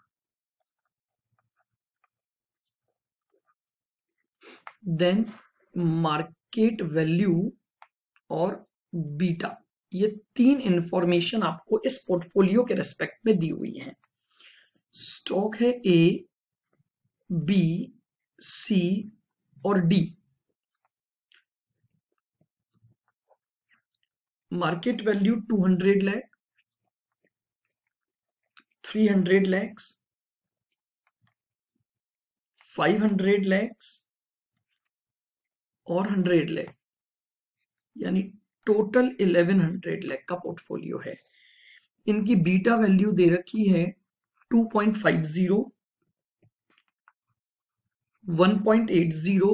देन मार्केट वैल्यू और बीटा। ये तीन इंफॉर्मेशन आपको इस पोर्टफोलियो के रेस्पेक्ट में दी हुई है। स्टॉक है ए, बी, सी और D. Market value two hundred lakh, three hundred lakhs, five hundred lakhs और हंड्रेड लाख, यानी टोटल इलेवन हंड्रेड लाख का पोर्टफोलियो है। इनकी बीटा वैल्यू दे रखी है two point five zero one point eight zero,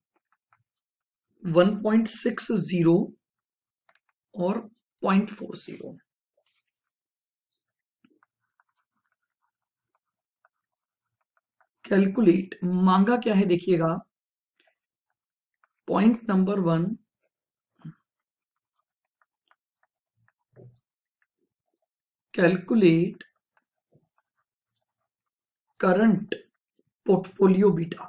one point six zero और zero point four zero. Calculate मांगा क्या है देखिएगा, point number one, calculate current portfolio beta,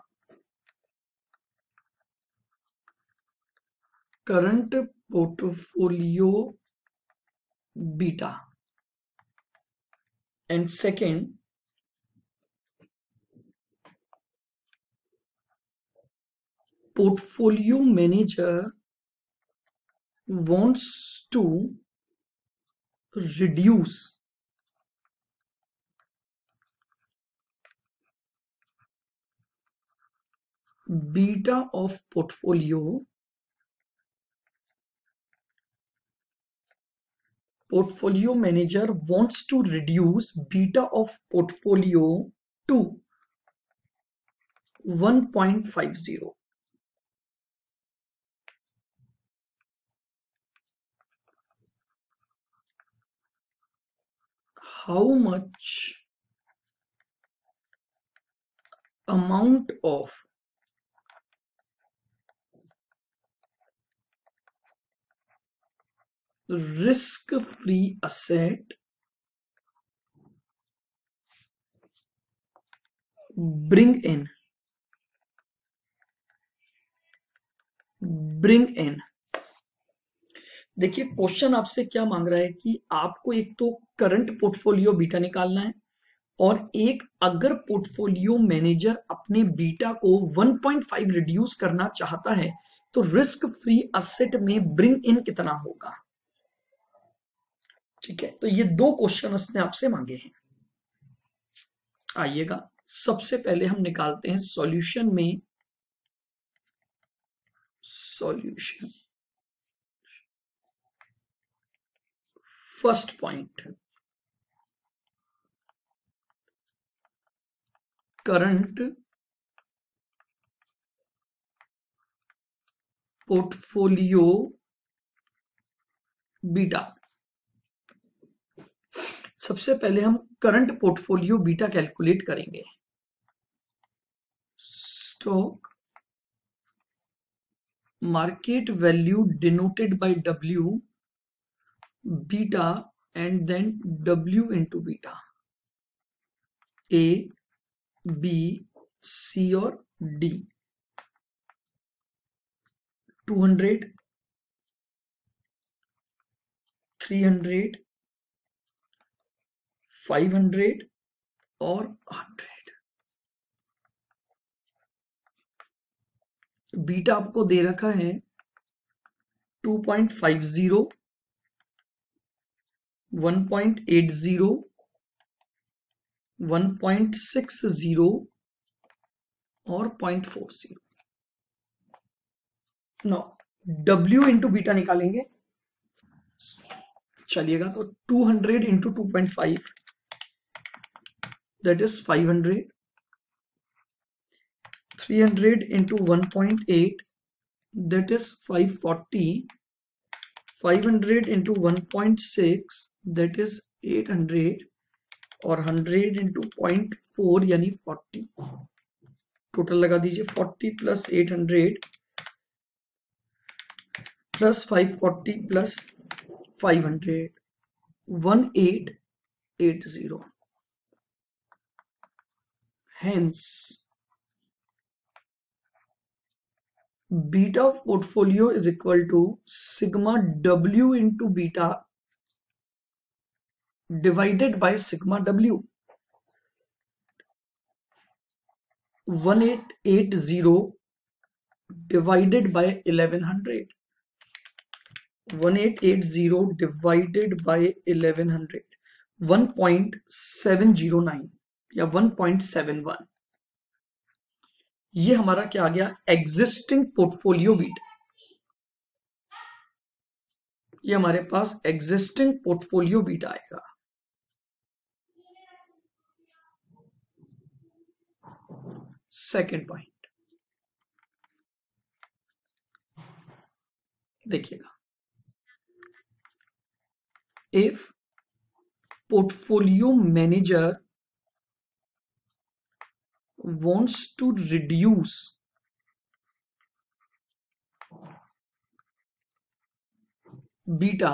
current portfolio beta, and second portfolio manager wants to reduce beta of portfolio portfolio manager wants to reduce beta of portfolio to one point five zero. How much amount of risk-free asset bring in bring in देखिए question आपसे क्या मांग रहा है कि आपको एक तो करंट पोर्टफोलियो बीटा निकालना है, और एक अगर पोर्टफोलियो मैनेजर अपने बीटा को वन पॉइंट फाइव रिड्यूस करना चाहता है तो रिस्क फ्री असेट में ब्रिंग इन कितना होगा। ठीक है, तो ये दो क्वेश्चन उसने आपसे मांगे हैं। आइएगा सबसे पहले हम निकालते हैं सॉल्यूशन में, solution first point, current portfolio beta. सबसे पहले हम करंट पोर्टफोलियो बीटा कैलकुलेट करेंगे। Stock market value denoted by W, beta and then W into beta, A, B, C और D, two hundred, three hundred, five hundred और hundred. Beta आपको दे रखा है two point five zero, one point eight zero, one point six zero और zero point four zero. No W into beta निकालेंगे। चलिएगा तो two hundred into two point five that is five hundred, three hundred into one point eight that is five forty, five hundred into one point six that is eight hundred और hundred into point four यानी forty. Total लगा दीजिए forty plus eight hundred plus five forty plus five hundred, one eight eight zero. Hence, beta of portfolio is equal to sigma W into beta divided by sigma W. One eight eight zero divided by eleven hundred. One eight eight zero divided by eleven hundred. One point seven zero nine या one point seven one. ये हमारा क्या आ गया, existing portfolio beta. ये हमारे पास existing portfolio beta आएगा। Second point, देखिएगा, if portfolio manager wants to reduce beta,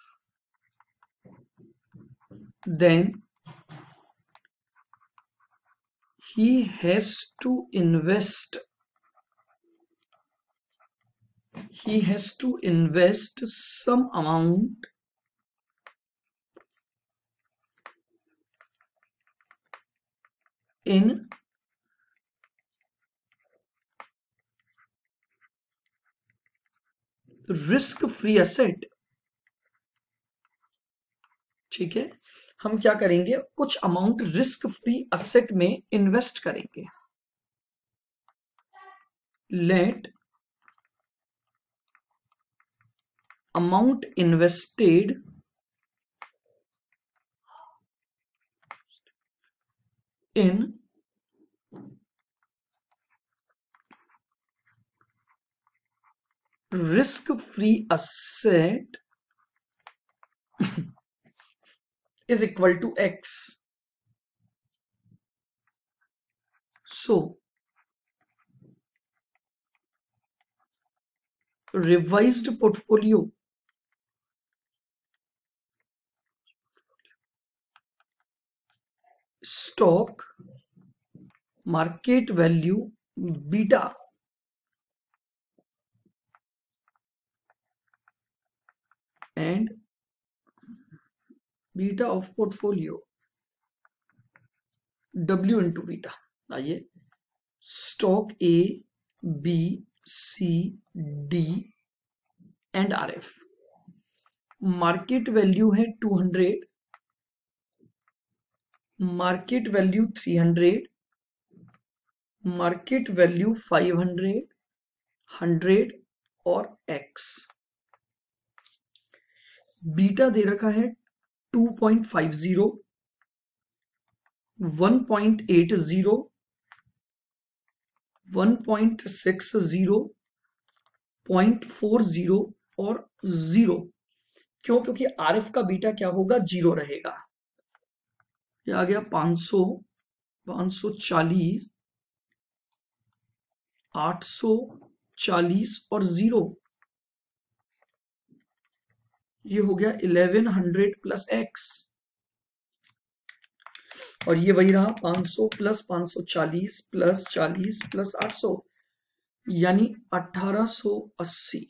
then he has to invest he has to invest some amount in risk free asset. ठीक है, हम क्या करेंगे, कुछ अमाउंट रिस्क फ्री एसेट में invest करेंगे। Let amount invested in risk free asset is equal to X. So revised portfolio stock market value beta and beta of portfolio W into beta। आइए, stock A, B, C, D and R F, market value है two hundred, market value three hundred, market value five hundred, hundred और X। Beta दे रखा है two point five zero, one point eight zero, one point six zero, point four zero और zero. क्यों? क्योंकि RF का beta क्या होगा, जीरो रहेगा। ये आ गया पाँच सौ, पाँच सौ चालीस, आठ सौ चालीस और जीरो, ये हो गया इलेवन हंड्रेड प्लस एक्स, और ये वही रहा पाँच सौ प्लस पाँच सौ चालीस प्लस चालीस प्लस आठ सौ, यानी अठारह सौ अस्सी।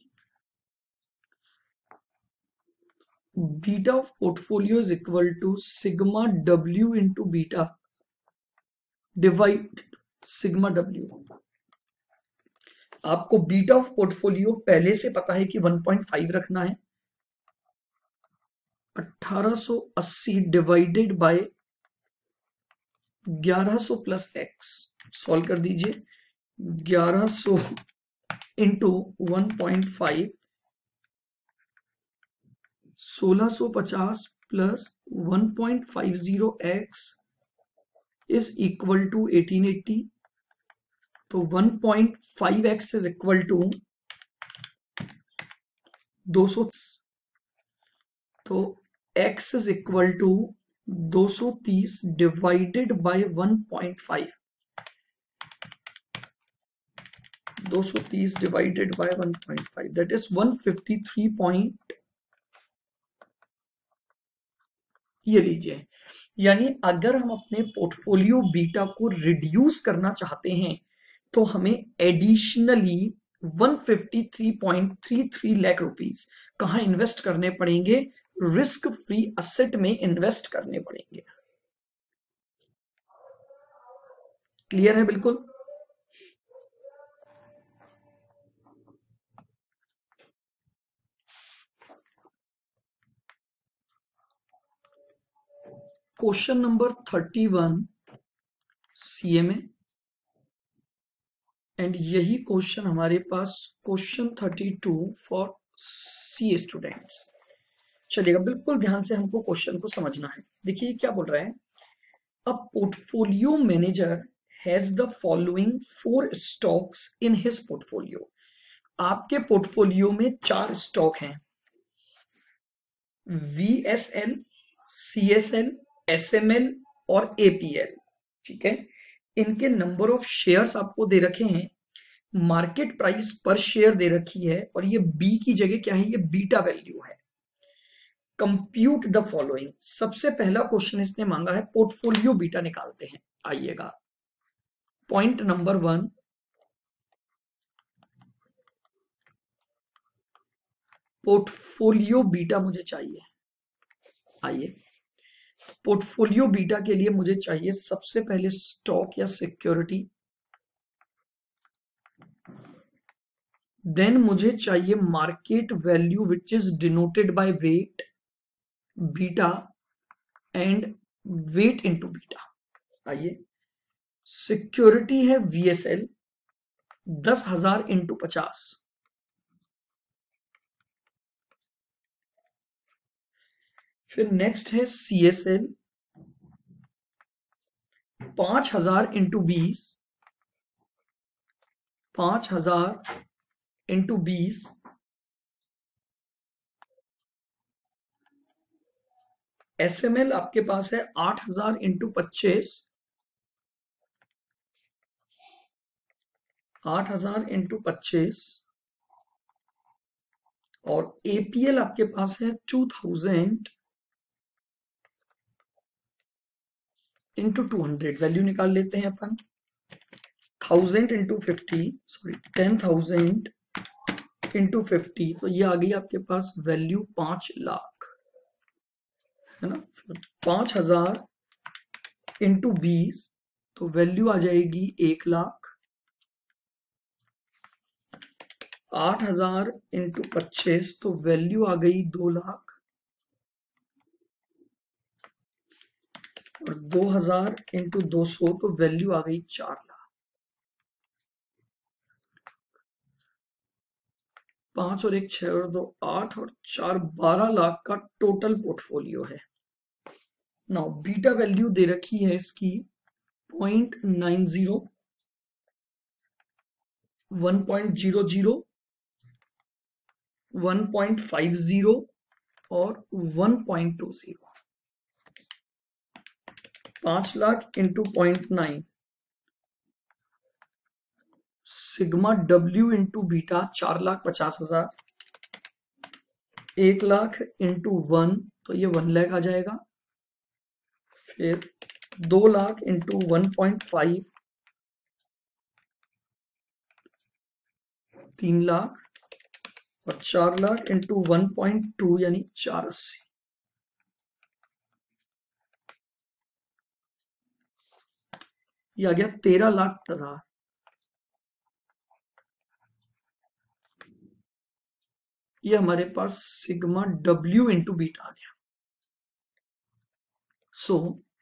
Beta of portfolio is equal to sigma W into beta divide sigma W. आपको बीटा ऑफ पोर्टफोलियो पहले से पता है कि वन पॉइंट फाइव रखना है, अठारह सौ अस्सी डिवाइडेड बाय ग्यारह सौ प्लस एक्स, सॉल्व कर दीजिए, ग्यारह सौ इंटू वन पॉइंट फाइव, सोलह सौ पचास plus one point five zero X is equal to eighteen eighty. तो one point five X is equal to दो सौ, तो x इज इक्वल टू दो सौ तीस divided by one point five, दो सौ तीस divided by one point five, that is one fifty three point, ये लीजिए। यानी अगर हम अपने पोर्टफोलियो बीटा को रिड्यूस करना चाहते हैं तो हमें additionally one fifty three point three three lakh rupees कहां इन्वेस्ट करने पड़ेंगे, रिस्क फ्री असेट में इन्वेस्ट करने पड़ेंगे। क्लियर है बिल्कुल? Question number thirty one CA में, एंड यही क्वेश्चन हमारे पास question thirty two for C students. चलिएगा, बिल्कुल ध्यान से हमको क्वेश्चन को समझना है। देखिए क्या बोल रहा है, a portfolio manager has the following four stocks in his portfolio. आपके पोर्टफोलियो में चार स्टॉक हैं, V S L, C S L, S M L और ए पी एल। ठीक है, इनके नंबर ऑफ शेयर्स आपको दे रखे हैं, मार्केट प्राइस पर शेयर दे रखी है, और ये बी की जगह क्या है, ये बीटा वैल्यू है। कंप्यूट द फॉलोइंग, सबसे पहला क्वेश्चन इसने मांगा है पोर्टफोलियो बीटा निकालते हैं। आइएगा, point number one, portfolio beta मुझे चाहिए। आइए, पोर्टफोलियो बीटा के लिए मुझे चाहिए सबसे पहले स्टॉक या सिक्योरिटी, देन मुझे चाहिए market value which is denoted by weight, beta and weight into beta. आइए, सिक्योरिटी है वी एस एल, दस हजार इंटू पचास, फिर नेक्स्ट है सी एस एल, पांच हजार इंटू बीस, पांच हजार इंटू बीस, एस एम एल आपके पास है आठ हजार इंटू पच्चीस, आठ हजार इंटू पच्चीस, और ए पी एल आपके पास है two thousand into two hundred. Value निकाल लेते हैं अपन, thousand into fifty, sorry ten thousand into fifty, तो ये आ गई आपके पास वैल्यू पांच लाख, है ना। पांच हजार इंटू बीस, तो वैल्यू आ जाएगी एक लाख। आठ हजार इंटू पच्चीस, तो वैल्यू आ गई दो लाख, और दो हजार इंटू दो सौ, तो वैल्यू आ गई चार लाख। पांच और एक छह और दो आठ और चार बारह लाख का टोटल पोर्टफोलियो है। नाउ बीटा वैल्यू दे रखी है इसकी point nine zero, one point zero zero, one point five zero और वन पॉइंट टू जीरो। पांच lakh into point nine, sigma W into beta चार लाख पचास हजार, एक लाख इंटू वन, तो ये वन लाख आ जाएगा। फिर दो lakh into one point five, तीन लाख, और चार lakh into one point two यानी चार अस्सी। ये आ गया तेरह लाख हजार। ये हमारे पास सिग्मा डब्ल्यू इंटू बीटा आ गया। So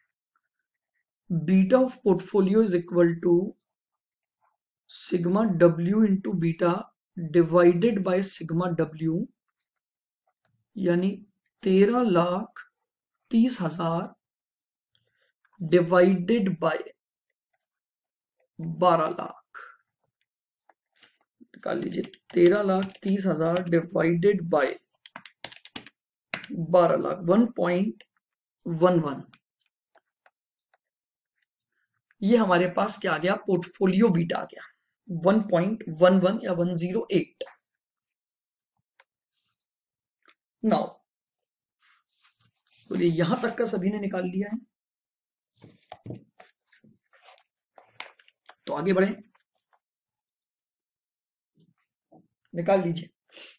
beta of portfolio is equal to sigma W into beta divided by sigma W, यानी तेरह लाख तीस हजार डिवाइडेड बाय बारह लाख। निकाल लीजिए, तेरह लाख तीस हजार डिवाइडेड बाय बारह lakh, one point one one. ये हमारे पास क्या आ गया, पोर्टफोलियो बीटा आ गया वन पॉइंट वन वन या वन जीरो एट। नाउ बोलिए, यहां तक का सभी ने निकाल लिया है, तो आगे बढ़े, निकाल लीजिए।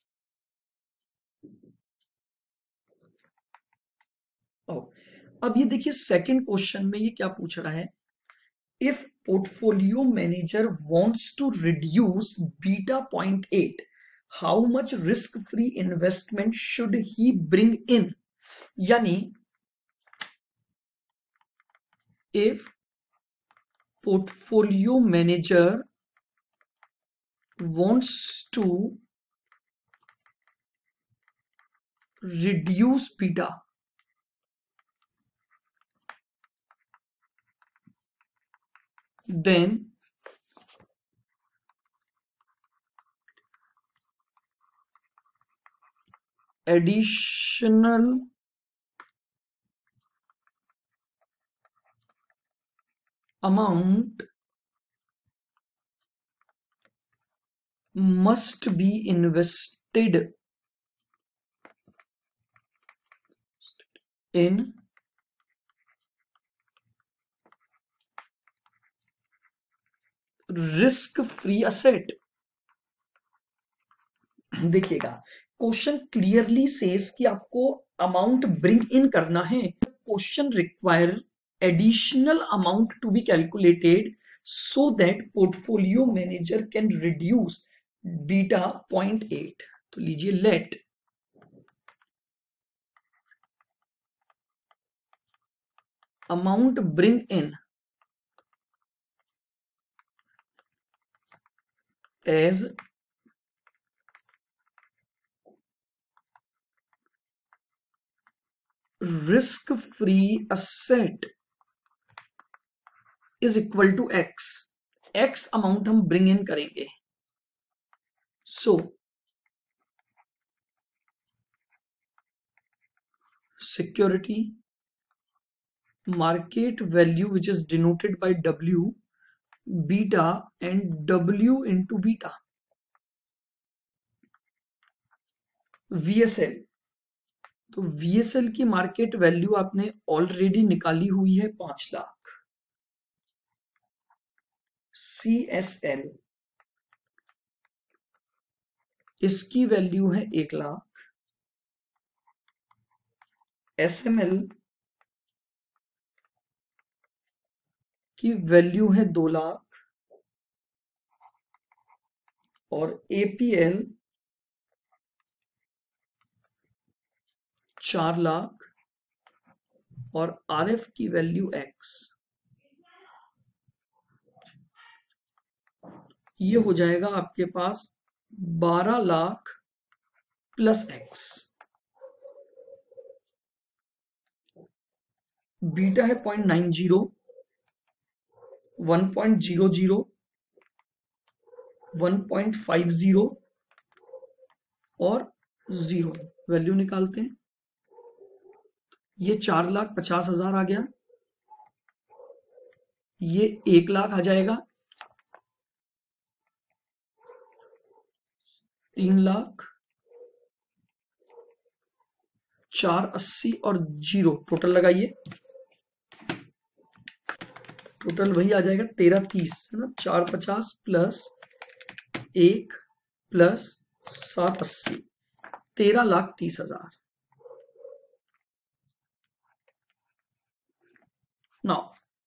अब ये देखिए सेकंड क्वेश्चन में ये क्या पूछ रहा है, if portfolio manager wants to reduce beta point eight, how much risk free investment should he bring in. यानी if portfolio manager wants to reduce beta, then additional amount must be invested in risk free asset. देखिएगा, question clearly says कि आपको amount bring in करना है। Question require additional amount to be calculated so that portfolio manager can reduce beta point eight. तो लीजिए, let amount bring in as risk free asset is equal to x। x amount हम bring in करेंगे। So security market value which is denoted by W, beta and W into beta। V S L, तो V S L की market value आपने already निकाली हुई है पांच lakh. C S L इसकी वैल्यू है एक लाख। S M L की वैल्यू है दो लाख और A P L चार लाख और R F की वैल्यू X। ये हो जाएगा आपके पास बारह लाख प्लस X। बीटा है point nine zero, one point zero zero, one point five zero और जीरो। वैल्यू निकालते हैं। ये चार लाख पचास हजार आ गया, ये एक लाख आ जाएगा, तीन लाख, चार अस्सी और जीरो। टोटल लगाइए, टोटल वही आ जाएगा तेरह तीस, है ना। चार पचास प्लस एक प्लस सात अस्सी, तेरह लाख तीस हजार। Now,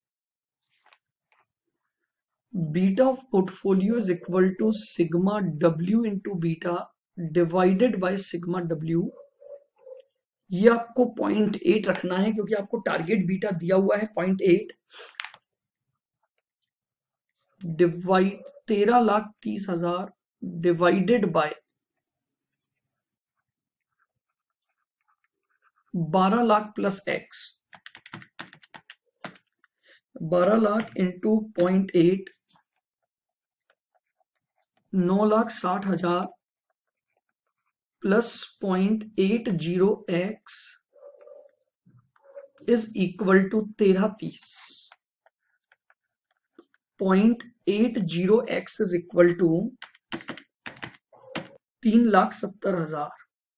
beta of portfolio is equal to sigma W into beta divided by sigma W। ये आपको पॉइंट एट रखना है क्योंकि आपको टारगेट बीटा दिया हुआ है पॉइंट एट। डिवाइड तेरह लाख तीस हजार डिवाइडेड बाय बारह लाख प्लस एक्स। बारह लाख इंटू पॉइंट एट, नौ लाख साठ हजार plus point eight zero X is equal to तेरह तीस। Point eight zero X is equal to तीन लाख सत्तर हजार।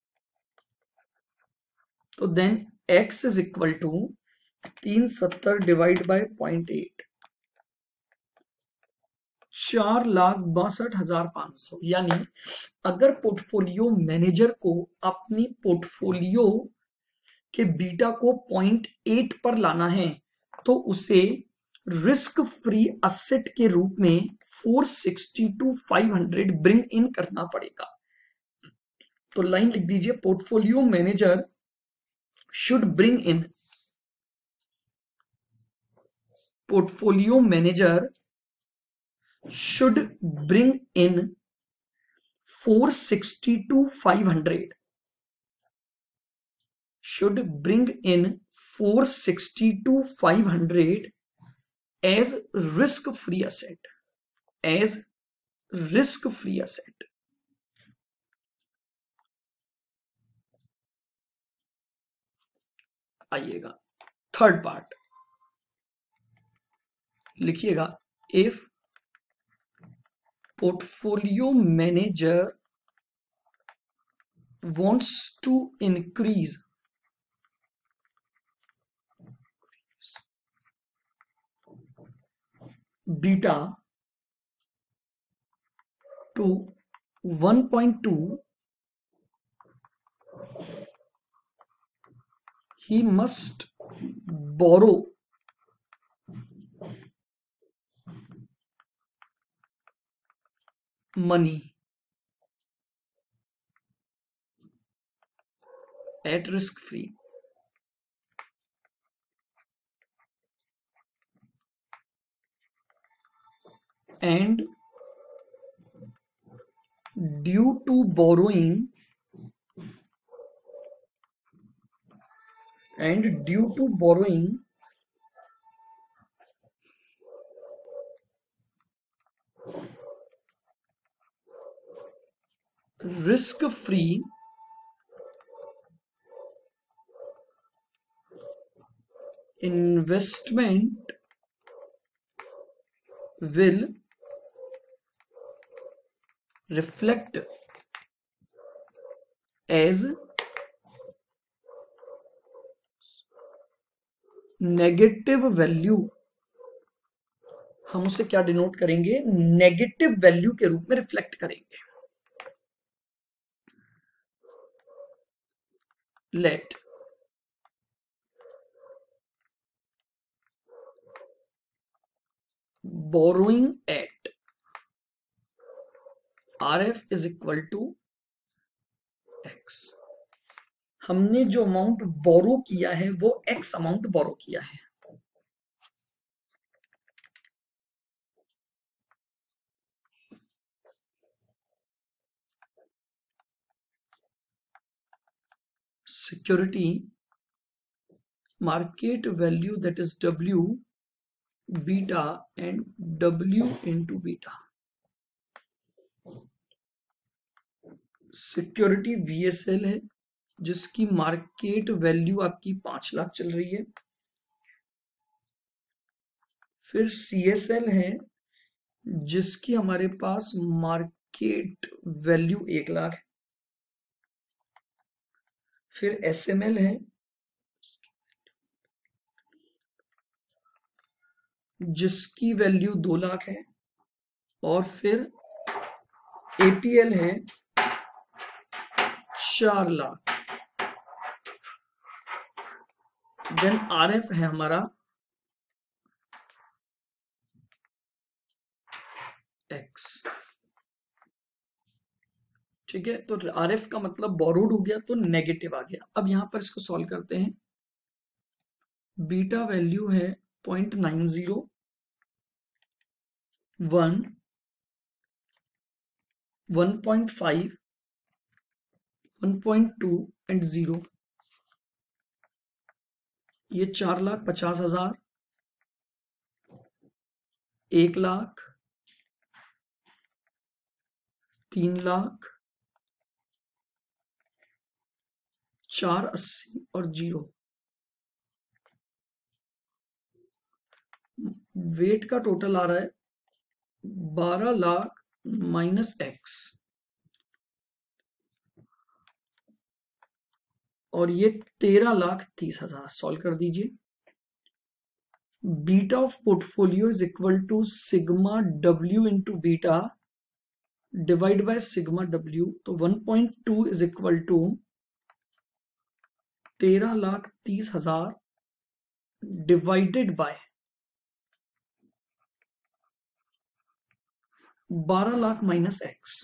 तो then X is equal to तीन सत्तर डिवाइड बाय पॉइंट एट, चार लाख बासठ हजार पांच सौ। यानी अगर पोर्टफोलियो मैनेजर को अपनी पोर्टफोलियो के बीटा को पॉइंट एट पर लाना है तो उसे रिस्क फ्री असेट के रूप में four sixty two five hundred bring in करना पड़ेगा। तो लाइन लिख दीजिए, portfolio manager should bring in portfolio manager should bring in four sixty to five hundred, should bring in four sixty to five hundred as risk free asset, as risk free asset। आइएगा third part लिखिएगा, if portfolio manager wants to increase beta to one point two, he must borrow money at risk free. And due to borrowing and due to borrowing risk free investment will reflect as negative value, हम उसे क्या denote करेंगे, negative value के रूप में reflect करेंगे. Let borrowing at R F is equal to X. हमने जो अमाउंट बोरो किया है वो एक्स अमाउंट बोरो किया है. Security market value, that is W beta and W into beta. Security V S L है जिसकी मार्केट वैल्यू आपकी पांच लाख चल रही है. फिर C S L है जिसकी हमारे पास मार्केट वैल्यू एक लाख है. फिर S M L है जिसकी वैल्यू दो लाख है. और फिर A P L है चार लाख. देन R F है हमारा X. ठीक है, तो R F का मतलब बोरोड हो गया तो नेगेटिव आ गया. अब यहां पर इसको सॉल्व करते हैं. बीटा वैल्यू है point nine zero, one, one point five, one point two and zero. ये चार लाख पचास हजार, एक लाख, तीन लाख, चार अस्सी और जीरो. वेट का टोटल आ रहा है बारह लाख माइनस एक्स. और ये तेरह लाख तीस हजार. सॉल्व कर दीजिए. Beta of portfolio is equal to sigma W into beta divide by sigma W. तो one point two is equal to तेरह लाख तीस हजार डिवाइडेड बाय बारह lakh minus X.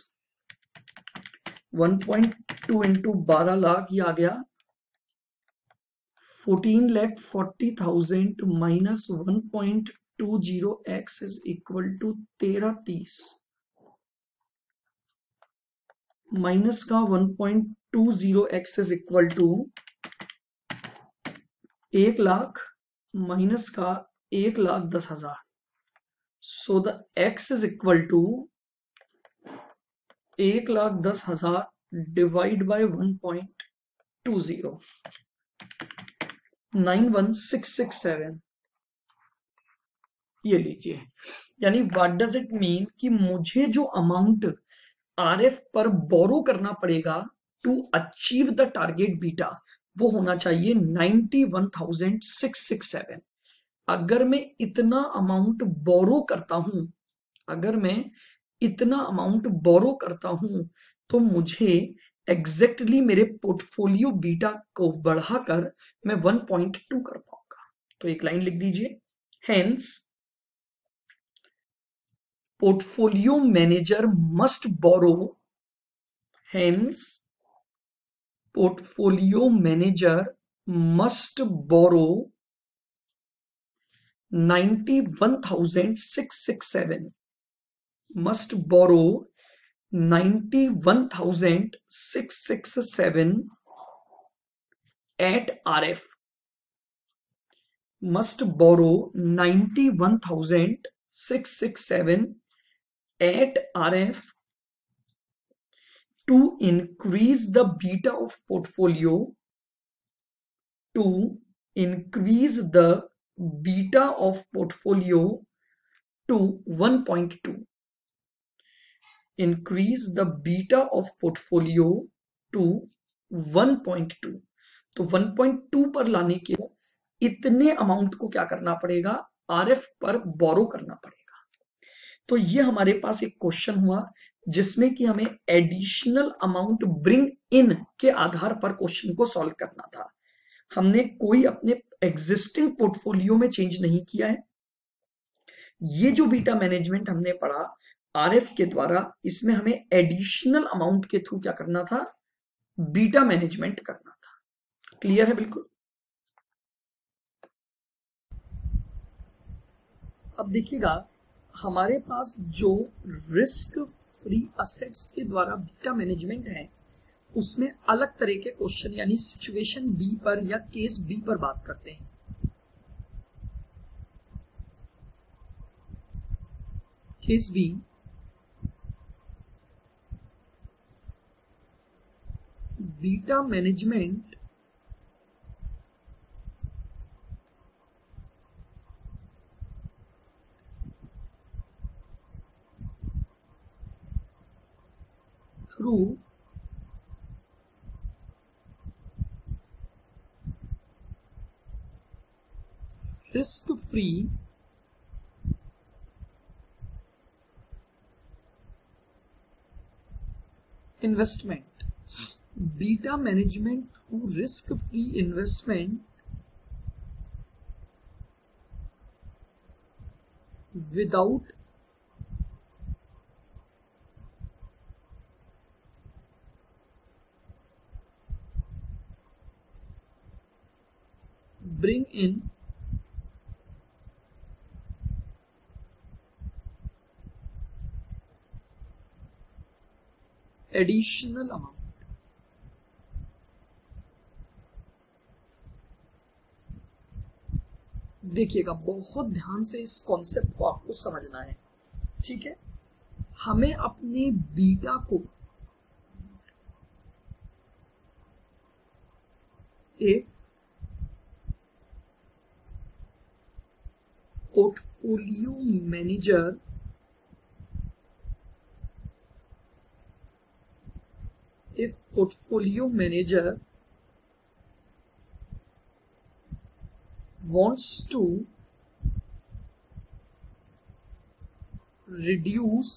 One point two into बारह लाख ये आ गया fourteen lakh forty thousand minus one point two zero X is equal to तेरह तीस माइनस का one point two zero X is equal to एक लाख माइनस का एक लाख दस हजार. So the X is equal to एक लाख दस हजार divide by one point two zero. Nine one six six seven, ये लीजिए। यानी व्हाट डज इट मीन कि मुझे जो अमाउंट आरएफ पर बोरो करना पड़ेगा to achieve the target beta, वो होना चाहिए ninety one thousand six six seven. अगर मैं इतना अमाउंट बोरो करता हूं अगर मैं इतना अमाउंट बोरो करता हूं तो मुझे एग्जैक्टली exactly मेरे पोर्टफोलियो बीटा को बढ़ाकर मैं वन पॉइंट टू कर पाऊंगा। तो एक लाइन लिख दीजिए, hence portfolio manager must borrow hence portfolio manager must borrow ninety-one thousand six hundred sixty-seven must borrow ninety-one thousand six hundred sixty-seven at R F must borrow ninety-one thousand six hundred sixty-seven at R F to increase the beta of portfolio to increase the beta of portfolio to one point two, increase the beta of portfolio to one point two। तो one point two पर लाने के इतने amount को क्या करना पड़ेगा, RF पर बोरो करना पड़ेगा। तो ये हमारे पास एक क्वेश्चन हुआ जिसमें कि हमें एडिशनल अमाउंट ब्रिंग इन के आधार पर क्वेश्चन को सॉल्व करना था। हमने कोई अपने एग्जिस्टिंग पोर्टफोलियो में चेंज नहीं किया है। ये जो बीटा मैनेजमेंट हमने पढ़ा आरएफ के द्वारा, इसमें हमें एडिशनल अमाउंट के थ्रू क्या करना था, बीटा मैनेजमेंट करना था। क्लियर है बिल्कुल। अब देखिएगा हमारे पास जो रिस्क फ्री असेट्स के द्वारा बीटा मैनेजमेंट है उसमें अलग तरह के क्वेश्चन यानी सिचुएशन बी पर या केस बी पर बात करते हैं। Case B, beta management through risk free investment, beta management through risk free investment without bring in additional amount। देखिएगा बहुत ध्यान से इस कॉन्सेप्ट को आपको समझना है, ठीक है। हमें अपने बीटा को if portfolio manager if portfolio manager wants to reduce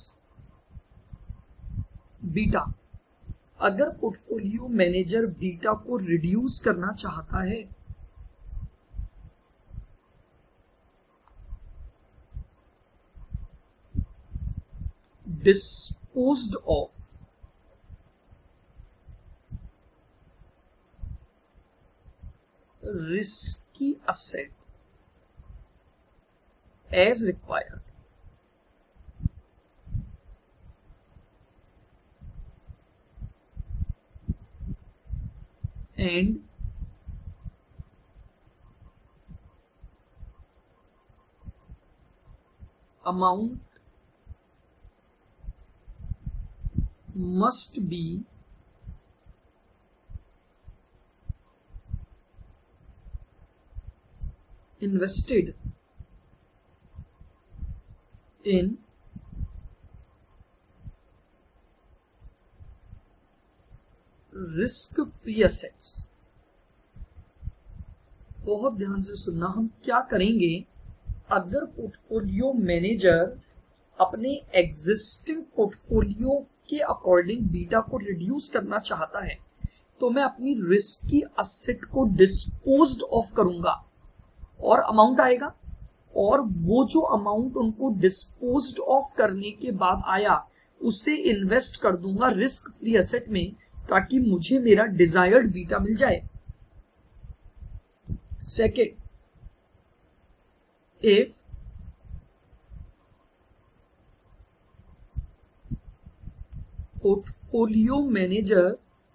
beta, अगर पोर्टफोलियो मैनेजर बीटा को रिड्यूस करना चाहता है disposed of risky asset as required and amount must be invested in risk free assets. बहुत ध्यान से सुनना, हम क्या करेंगे, अगर पोर्टफोलियो मैनेजर अपने एग्जिस्टिंग पोर्टफोलियो के अकॉर्डिंग बीटा को रिड्यूस करना चाहता है तो मैं अपनी रिस्की असेट को डिस्पोज्ड ऑफ करूंगा और अमाउंट आएगा, और वो जो अमाउंट उनको डिस्पोज्ड ऑफ करने के बाद आया उसे इन्वेस्ट कर दूंगा रिस्क फ्री एसेट में, ताकि मुझे मेरा डिजायर्ड बीटा मिल जाए। Second, if portfolio manager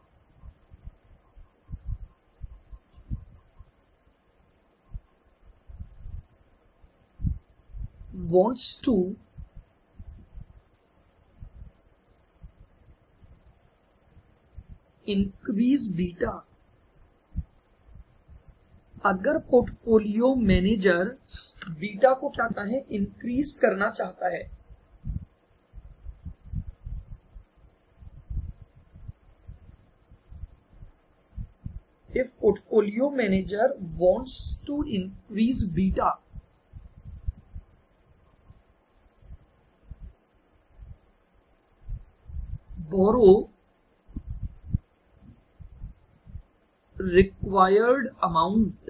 wants to increase beta, अगर पोर्टफोलियो मैनेजर बीटा को क्या कहता है, इंक्रीज करना चाहता है, if portfolio manager wants to increase beta, borrow required amount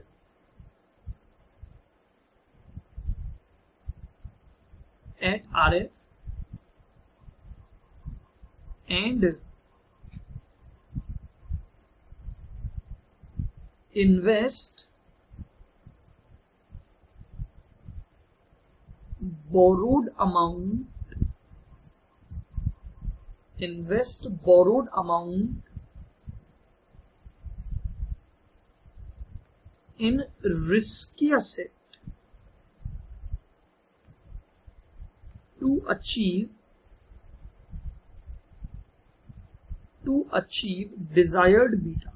at R F and invest borrowed amount invest borrowed amount in risky asset to achieve to achieve desired beta.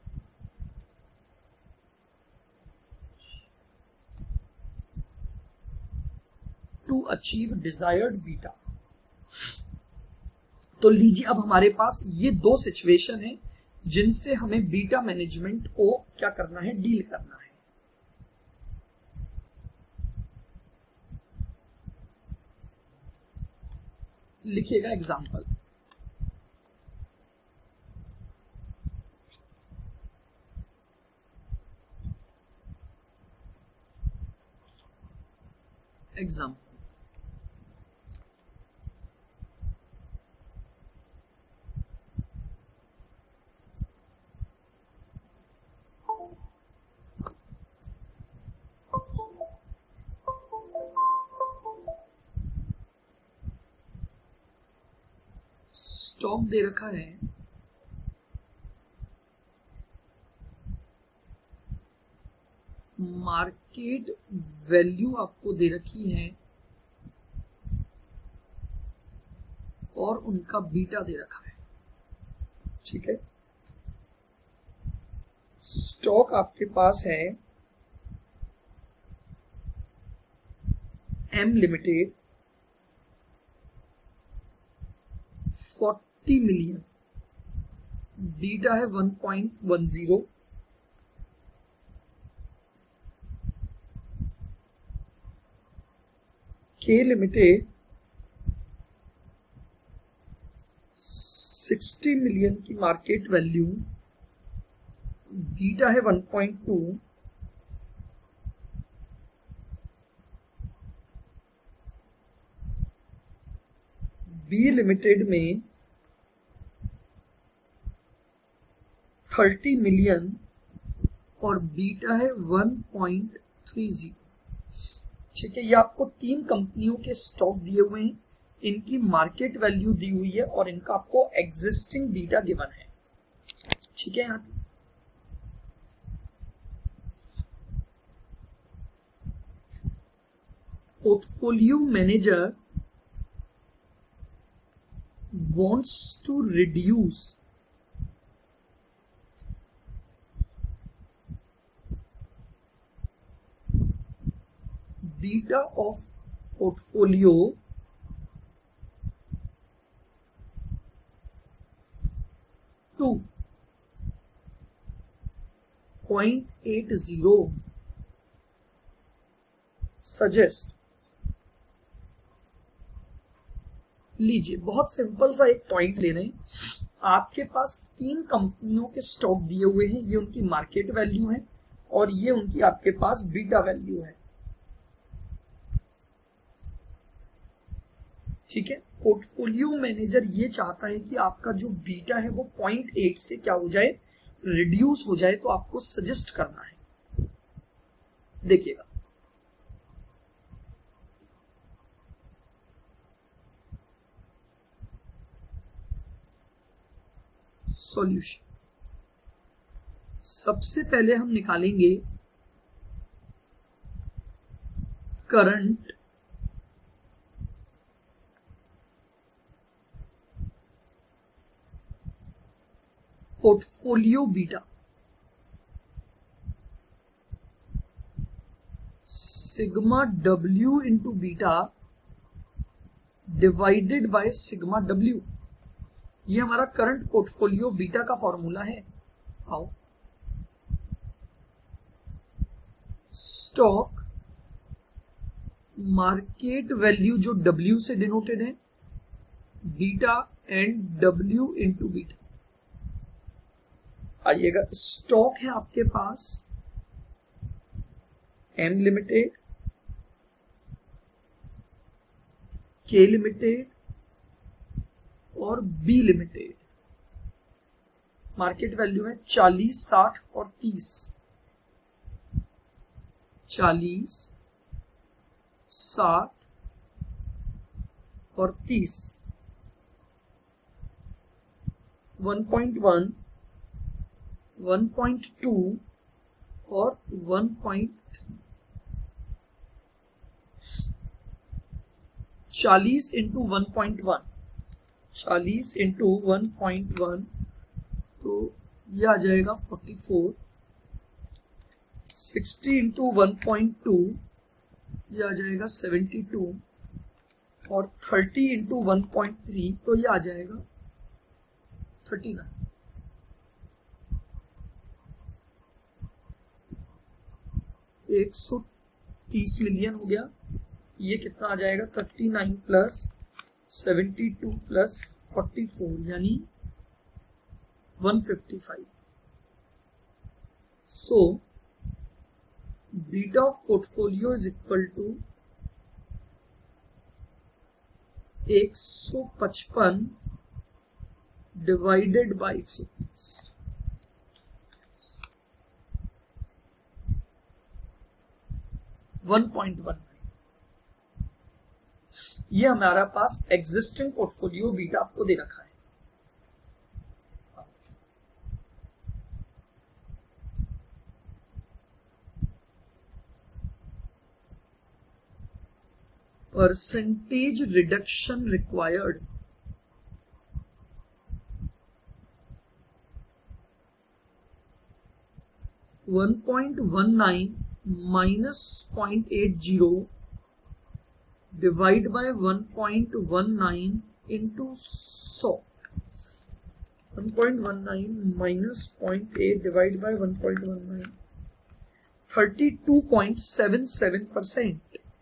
To achieve desired beta. तो लीजिए, अब हमारे पास ये दो situation है जिनसे हमें beta management को क्या करना है, डील करना है। लिखिएगा एग्जांपल। एग्जांपल स्टॉक दे रखा है मार्केट वैल्यू आपको दे रखी है और उनका बीटा दे रखा है। ठीक है, स्टॉक आपके पास है M limited forty million, beta है one point one zero, K limited sixty million की मार्केट वैल्यू, बीटा है one point two, B limited में थर्टी मिलियन और बीटा है वन पॉइंट थ्री जीरो। ठीक है, ये आपको तीन कंपनियों के स्टॉक दिए हुए हैं, इनकी मार्केट वैल्यू दी हुई है और इनका आपको एग्जिस्टिंग बीटा गिवन है। ठीक है, यहाँ portfolio manager wants to reduce beta of portfolio two point eight zero suggest, लीजिए बहुत सिंपल सा एक पॉइंट ले रहे हैं। आपके पास तीन कंपनियों के स्टॉक दिए हुए हैं, ये उनकी मार्केट वैल्यू है और ये उनकी आपके पास बीटा वैल्यू है, ठीक है। पोर्टफोलियो मैनेजर ये चाहता है कि आपका जो बीटा है वो पॉइंट एट से क्या हो जाए, रिड्यूस हो जाए, तो आपको सजेस्ट करना है। देखिएगा सॉल्यूशन, सबसे पहले हम निकालेंगे current portfolio beta, sigma W into beta divided by sigma W, ये हमारा करंट पोर्टफोलियो बीटा का फॉर्मूला है। आओ स्टॉक मार्केट वैल्यू जो डब्ल्यू से डिनोटेड है, beta and W into beta. आइएगा, स्टॉक है आपके पास एम लिमिटेड, के लिमिटेड और बी लिमिटेड। मार्केट वैल्यू है चालीस, साठ और तीस। चालीस, साठ और तीस। One point one, one point two और वन पॉइंट चालीस इंटू वन पॉइंट वन, चालीस इंटू वन पॉइंट वन, तो यह आ जाएगा forty four. Sixty into one point two, यह आ जाएगा सेवेंटी टू। और thirty into one point three, तो यह आ जाएगा थर्टी नाइन। एक सौ तीस मिलियन हो गया। ये कितना आ जाएगा, thirty nine plus seventy two plus forty four, यानी one fifty five. So beta of portfolio is equal to एक सौ पचपन डिवाइडेड बाई एक सौ तीस। One point one. ये हमारा पास एग्जिस्टिंग पोर्टफोलियो बीटा आपको दे रखा है। Percentage reduction required, one point one nine minus point eight zero divide by one point one nine into सौ। One point one nine minus point eight divide by one point one nine, thirty two point seven seven percent.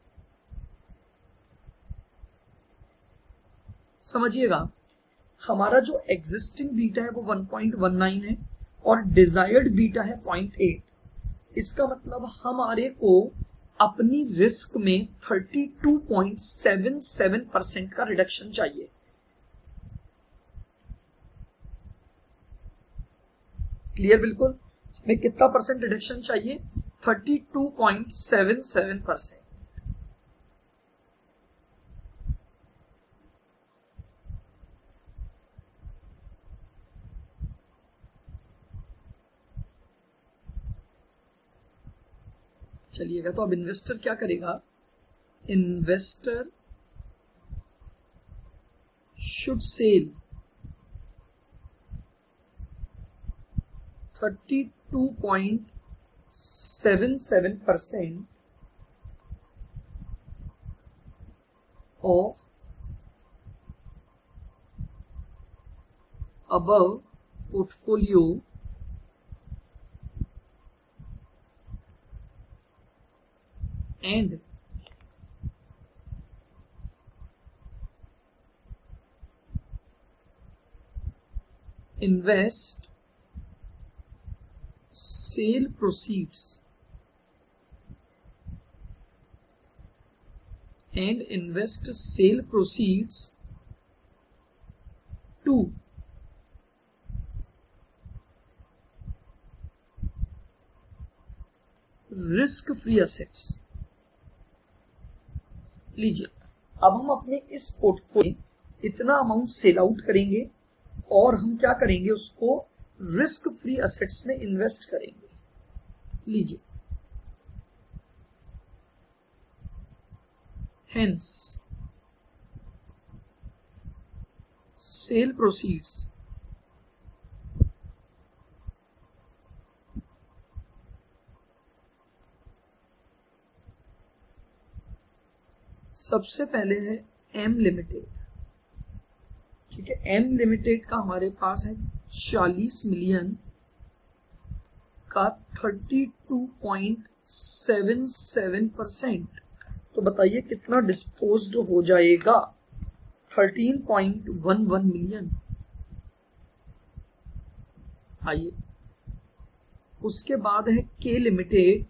समझिएगा, हमारा जो existing beta है वो one point one nine है और desired beta है point eight. इसका मतलब हमारे को अपनी रिस्क में thirty two point seven seven percent का रिडक्शन चाहिए। क्लियर? बिल्कुल। हमें कितना परसेंट रिडक्शन चाहिए? Thirty two point seven seven percent. चलिएगा, तो अब इन्वेस्टर क्या करेगा? Investor should sell thirty two point seven seven percent of above portfolio and invest sale proceeds and invest sale proceeds to risk free assets. लीजिए, अब हम अपने इस पोर्टफोलियो इतना अमाउंट सेल आउट करेंगे और हम क्या करेंगे, उसको रिस्क फ्री एसेट्स में इन्वेस्ट करेंगे। लीजिए, हेंस सेल प्रोसीड्स सबसे पहले है एम लिमिटेड। ठीक है, एम लिमिटेड का हमारे पास है चालीस मिलियन का thirty two point seven seven percent. तो बताइए कितना डिस्पोज्ड हो जाएगा, thirteen point one one million. आइए, उसके बाद है के लिमिटेड,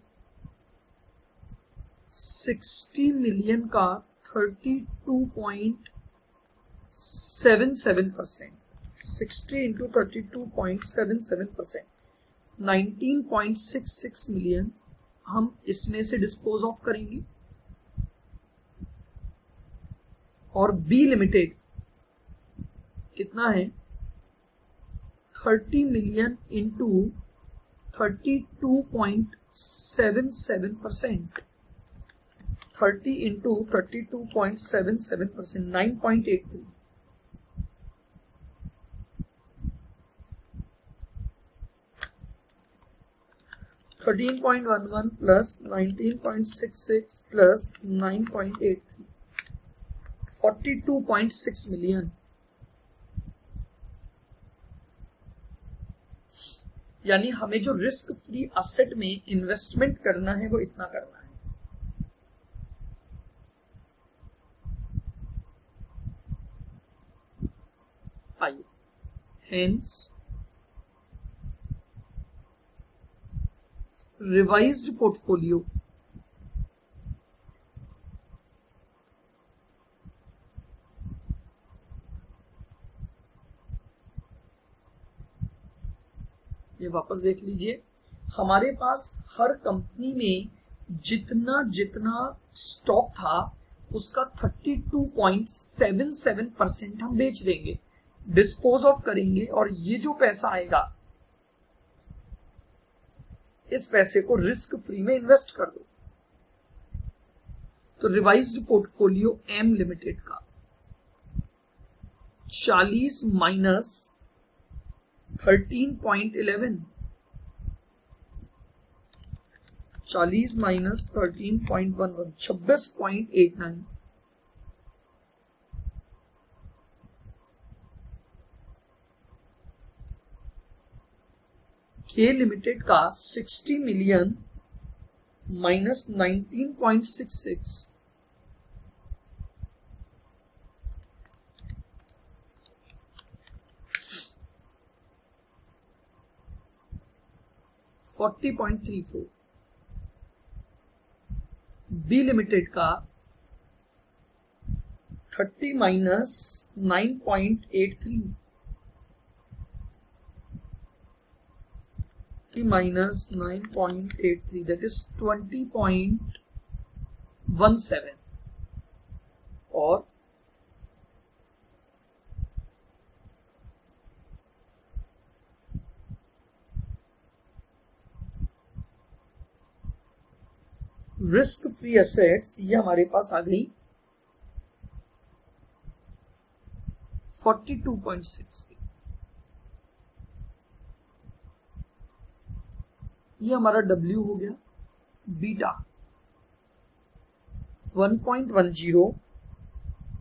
सिक्सटी मिलियन का thirty two point seven seven percent, sixty into thirty two point seven seven percent, nineteen point six six million हम इसमें से डिस्पोज ऑफ करेंगे। और बी लिमिटेड कितना है, thirty million into thirty two point seven seven percent, thirty into thirty two point seven seven percent, nine point eight three. Thirteen point one one plus nineteen point six six plus nine point eight three, forty two point six million. यानी हमें जो risk free asset में investment करना है वो इतना करना है। आइए, हेंस रिवाइज्ड पोर्टफोलियो ये वापस देख लीजिए, हमारे पास हर कंपनी में जितना जितना स्टॉक था उसका thirty two point seven seven percent हम बेच देंगे, डिस्पोज ऑफ करेंगे, और ये जो पैसा आएगा इस पैसे को रिस्क फ्री में इन्वेस्ट कर दो। तो रिवाइज्ड पोर्टफोलियो एम लिमिटेड का चालीस माइनस थर्टीन पॉइंट इलेवन, चालीस minus thirteen point one one, छब्बीस point eight nine. K limited का sixty million minus nineteen point six six, forty point three four. B limited का थर्टी minus nine point eight three, minus nine point eight three, that is twenty point one seven। और risk free assets ये हमारे पास आ गई forty two point six. ये हमारा W हो गया, beta one point one zero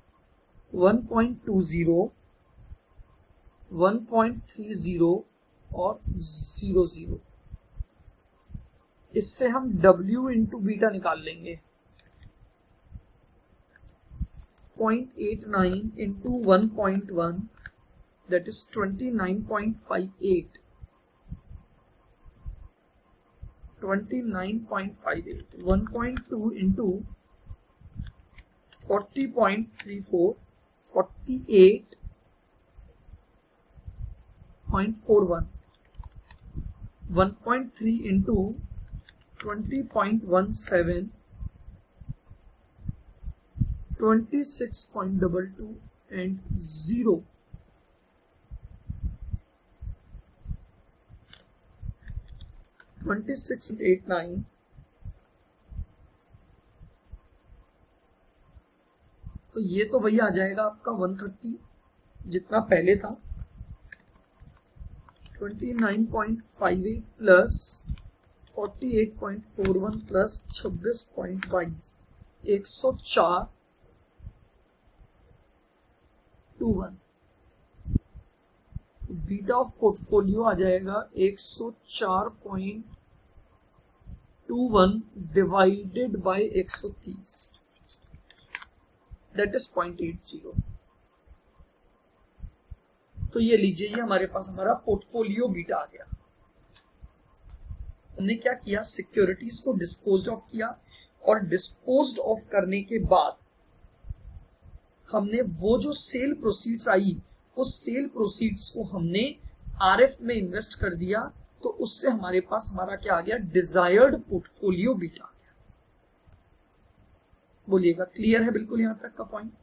one point two zero, one point three zero और zero zero. इससे हम W इंटू बीटा निकाल लेंगे। zero point eight nine into one point one, that is twenty-nine point five eight. twenty-nine point five eight. one point two into forty point three four, forty-eight point four one. one point three into twenty point one seven, twenty-six point two two and zero. twenty-six point eight nine. तो ये तो वही आ जाएगा आपका one thirty जितना पहले था। twenty-nine point five eight plus forty-eight point four one plus twenty-six point two two, एक सौ चार two one. Beta of portfolio आ जाएगा एक सौ चार point two one divided by एक सौ तीस, that is point eight zero. तो ये लीजिए, ये हमारे पास हमारा पोर्टफोलियो बीटा आ गया। हमने क्या किया, सिक्योरिटीज को डिस्पोज्ड ऑफ किया और डिस्पोज्ड ऑफ करने के बाद हमने वो जो सेल प्रोसीड्स आई, उस सेल प्रोसीड्स को हमने आरएफ में इन्वेस्ट कर दिया। तो उससे हमारे पास हमारा क्या आ गया, डिजायर्ड पोर्टफोलियो बीटा आ गया। बोलिएगा क्लियर है बिल्कुल यहां तक का point?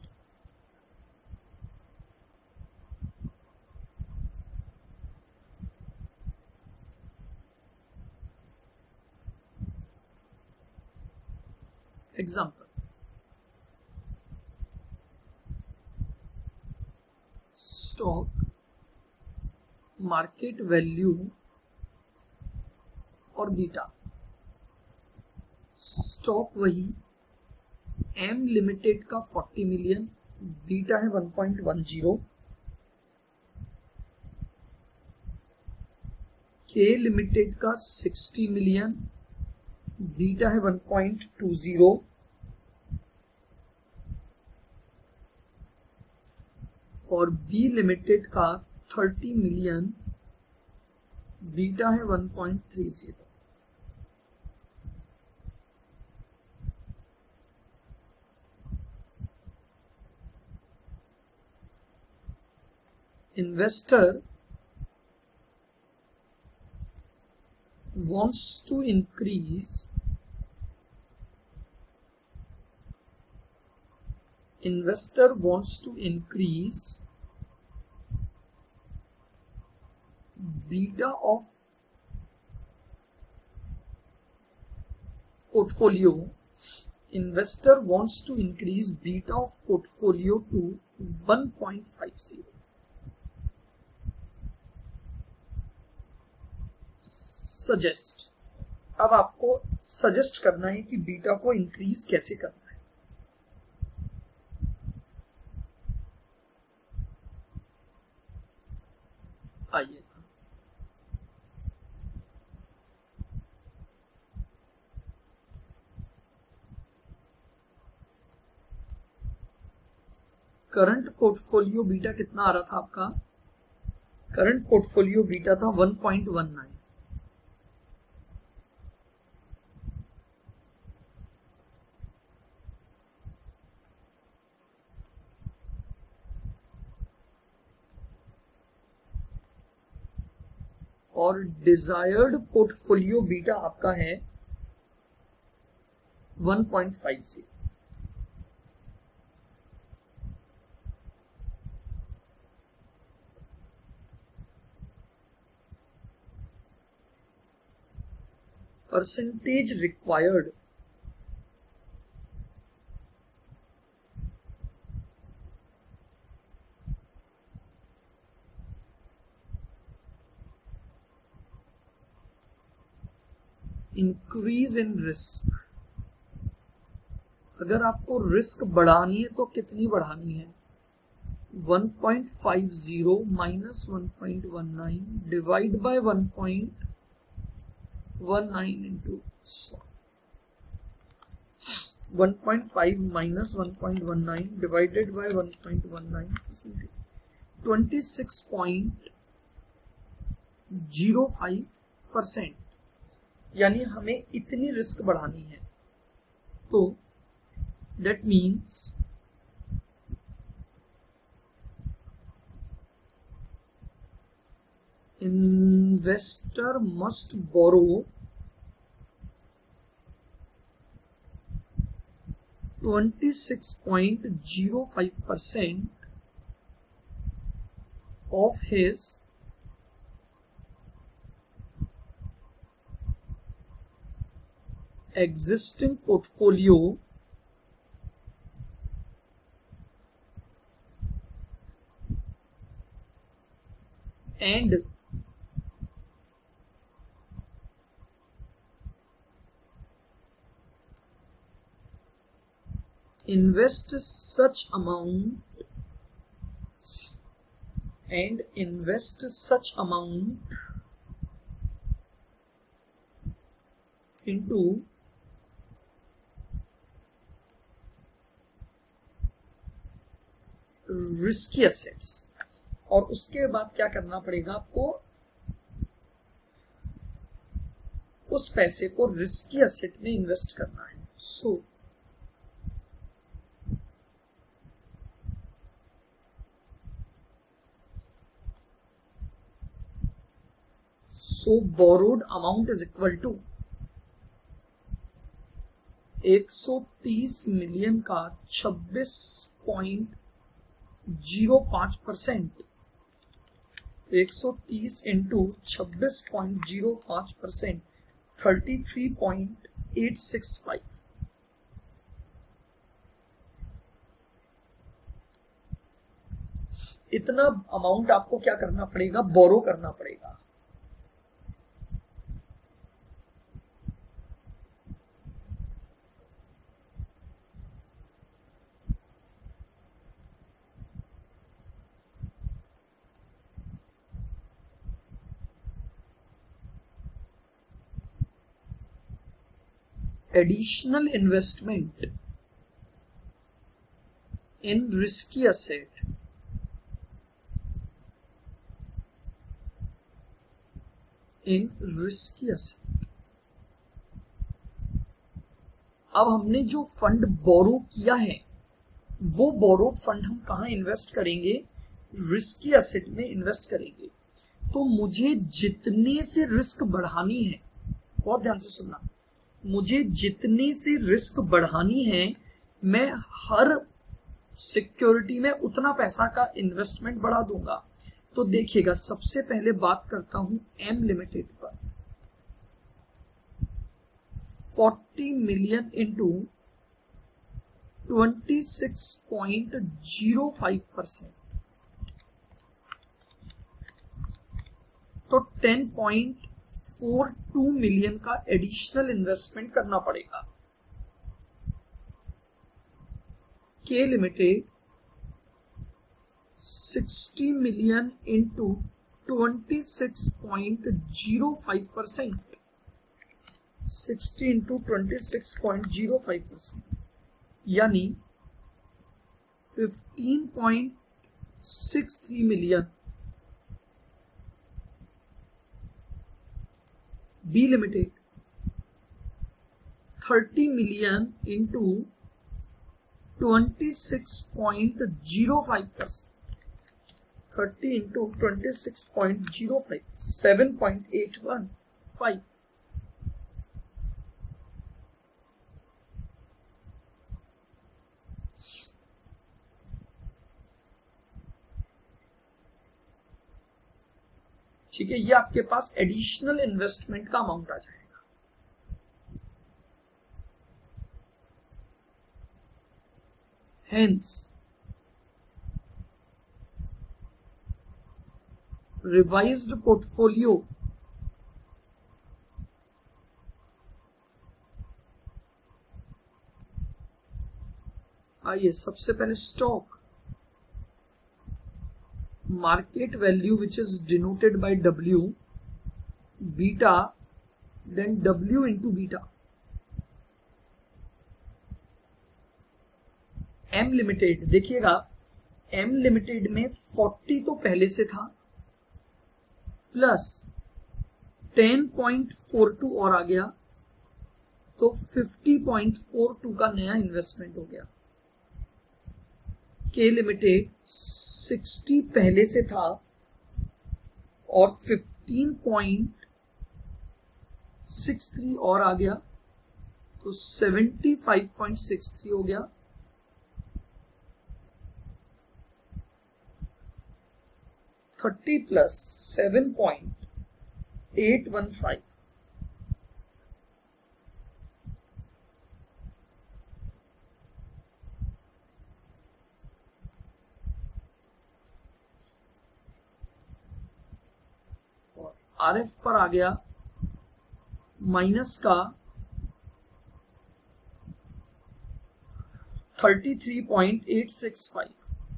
Example, stock market value और बीटा। स्टॉक वही एम लिमिटेड का चालीस मिलियन, बीटा है one point one zero। K limited का साठ मिलियन, बीटा है one point two zero। और बी लिमिटेड का तीस मिलियन, बीटा है one point three zero। Investor wants to increase investor wants to increase beta of portfolio. Investor wants to increase beta of portfolio to one point five zero. Suggest, अब आपको suggest करना है कि beta को increase कैसे करना है। आइए, करंट पोर्टफोलियो बीटा कितना आ रहा था आपका? करंट पोर्टफोलियो बीटा था one point one nine। और डिजायर्ड पोर्टफोलियो बीटा आपका है one point five zero। Percentage required, increase in risk. अगर आपको रिस्क बढ़ानी है तो कितनी बढ़ानी है? One point five zero minus one point one nine divide by one point one nine into one point five minus one point one nine divided by one point one nine twenty six point zero five percent, यानी हमें इतनी risk बढ़ानी है। तो that means investor must borrow twenty-six point zero five percent of his existing portfolio and invest such amount and invest such amount into risky assets। और उसके बाद क्या करना पड़ेगा आपको, उस पैसे को रिस्की एसेट में इन्वेस्ट करना है। So so borrowed amount is equal to एक सौ तीस मिलियन का छब्बीस पॉइंट जीरो पांच परसेंट, एक सौ तीस इंटू छब्बीस पॉइंट जीरो पांच percent thirty three point eight six five. इतना अमाउंट आपको क्या करना पड़ेगा, बोरो करना पड़ेगा। Additional investment in risky asset in risky asset। अब हमने जो फंड बोरो किया है वो बोरोड फंड हम कहां इन्वेस्ट करेंगे, रिस्की एसेट में इन्वेस्ट करेंगे। तो मुझे जितने से रिस्क बढ़ानी है, बहुत ध्यान से सुनना, मुझे जितनी सी रिस्क बढ़ानी है मैं हर सिक्योरिटी में उतना पैसा का इन्वेस्टमेंट बढ़ा दूंगा। तो देखिएगा, सबसे पहले बात करता हूं एम लिमिटेड पर। Forty million into twenty six point zero five percent, तो ten point four two million का एडिशनल इन्वेस्टमेंट करना पड़ेगा। K limited sixty million into twenty six point zero five percent, sixty into twenty six point zero five percent, यानी fifteen point six three million. B limited thirty million into twenty six point zero five percent, thirty into twenty six point zero five, seven point eight one five. ठीक है, ये आपके पास additional investment का amount आ जाएगा। Hence revised portfolio आइए सबसे पहले stock market value which is denoted by W, beta, then W into beta. M limited, देखिएगा M लिमिटेड में चालीस तो पहले से था, plus ten point four two और आ गया, तो फिफ्टी पॉइंट फोर टू का नया इन्वेस्टमेंट हो गया। K लिमिटेड सिक्सटी पहले से था और फिफ्टीन पॉइंट सिक्स थ्री और आ गया, तो seventy five point six three हो गया। Thirty plus seven point eight one five, और आर एफ पर आ गया माइनस का thirty three point eight six five.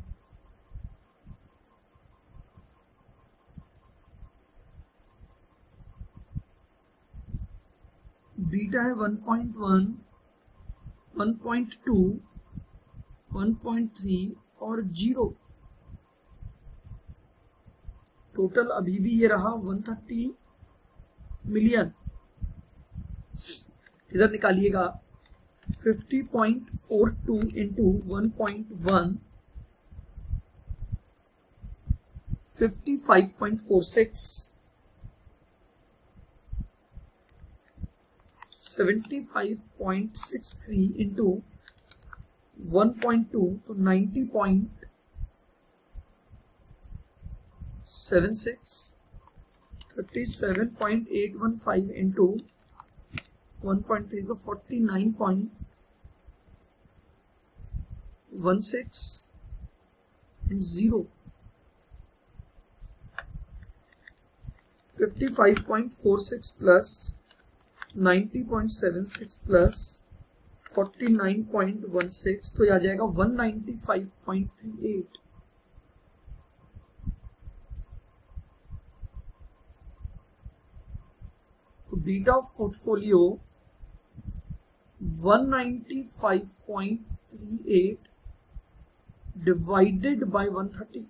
Beta है one point one, one point two, one point three और zero. Total अभी भी ये रहा वन थर्टी मिलियन। इधर निकालिएगा fifty point four two into one point one, fifty five point four six, seventy five point six three into one point two, तो ninety point seven six, thirty seven point eight one five into one point three, तो forty nine point one six and zero. Fifty five point four six plus ninety point seven six plus forty nine point one six, तो आ जाएगा one ninety five point three eight. तो beta of portfolio one ninety five point three eight divided by one thirty,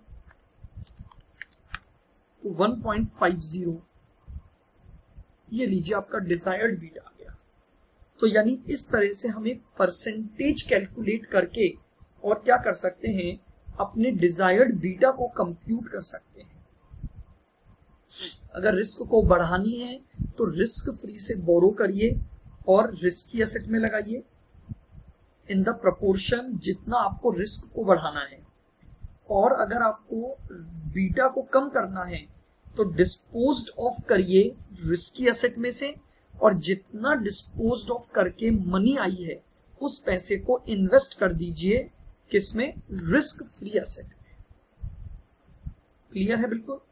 तो one point five zero. ये लीजिए आपका desired beta आ गया। तो यानी इस तरह से हम एक परसेंटेज कैलकुलेट करके और क्या कर सकते हैं, अपने डिजायर्ड बीटा को कंप्यूट कर सकते हैं। अगर रिस्क को बढ़ानी है तो रिस्क फ्री से बोरो करिए और रिस्की एसेट में लगाइए इन द प्रपोर्शन जितना आपको रिस्क को बढ़ाना है। और अगर आपको बीटा को कम करना है तो डिस्पोज्ड ऑफ करिए रिस्की एसेट में से, और जितना डिस्पोज्ड ऑफ करके मनी आई है उस पैसे को इन्वेस्ट कर दीजिए किसमें, रिस्क फ्री एसेट में। क्लियर है बिल्कुल।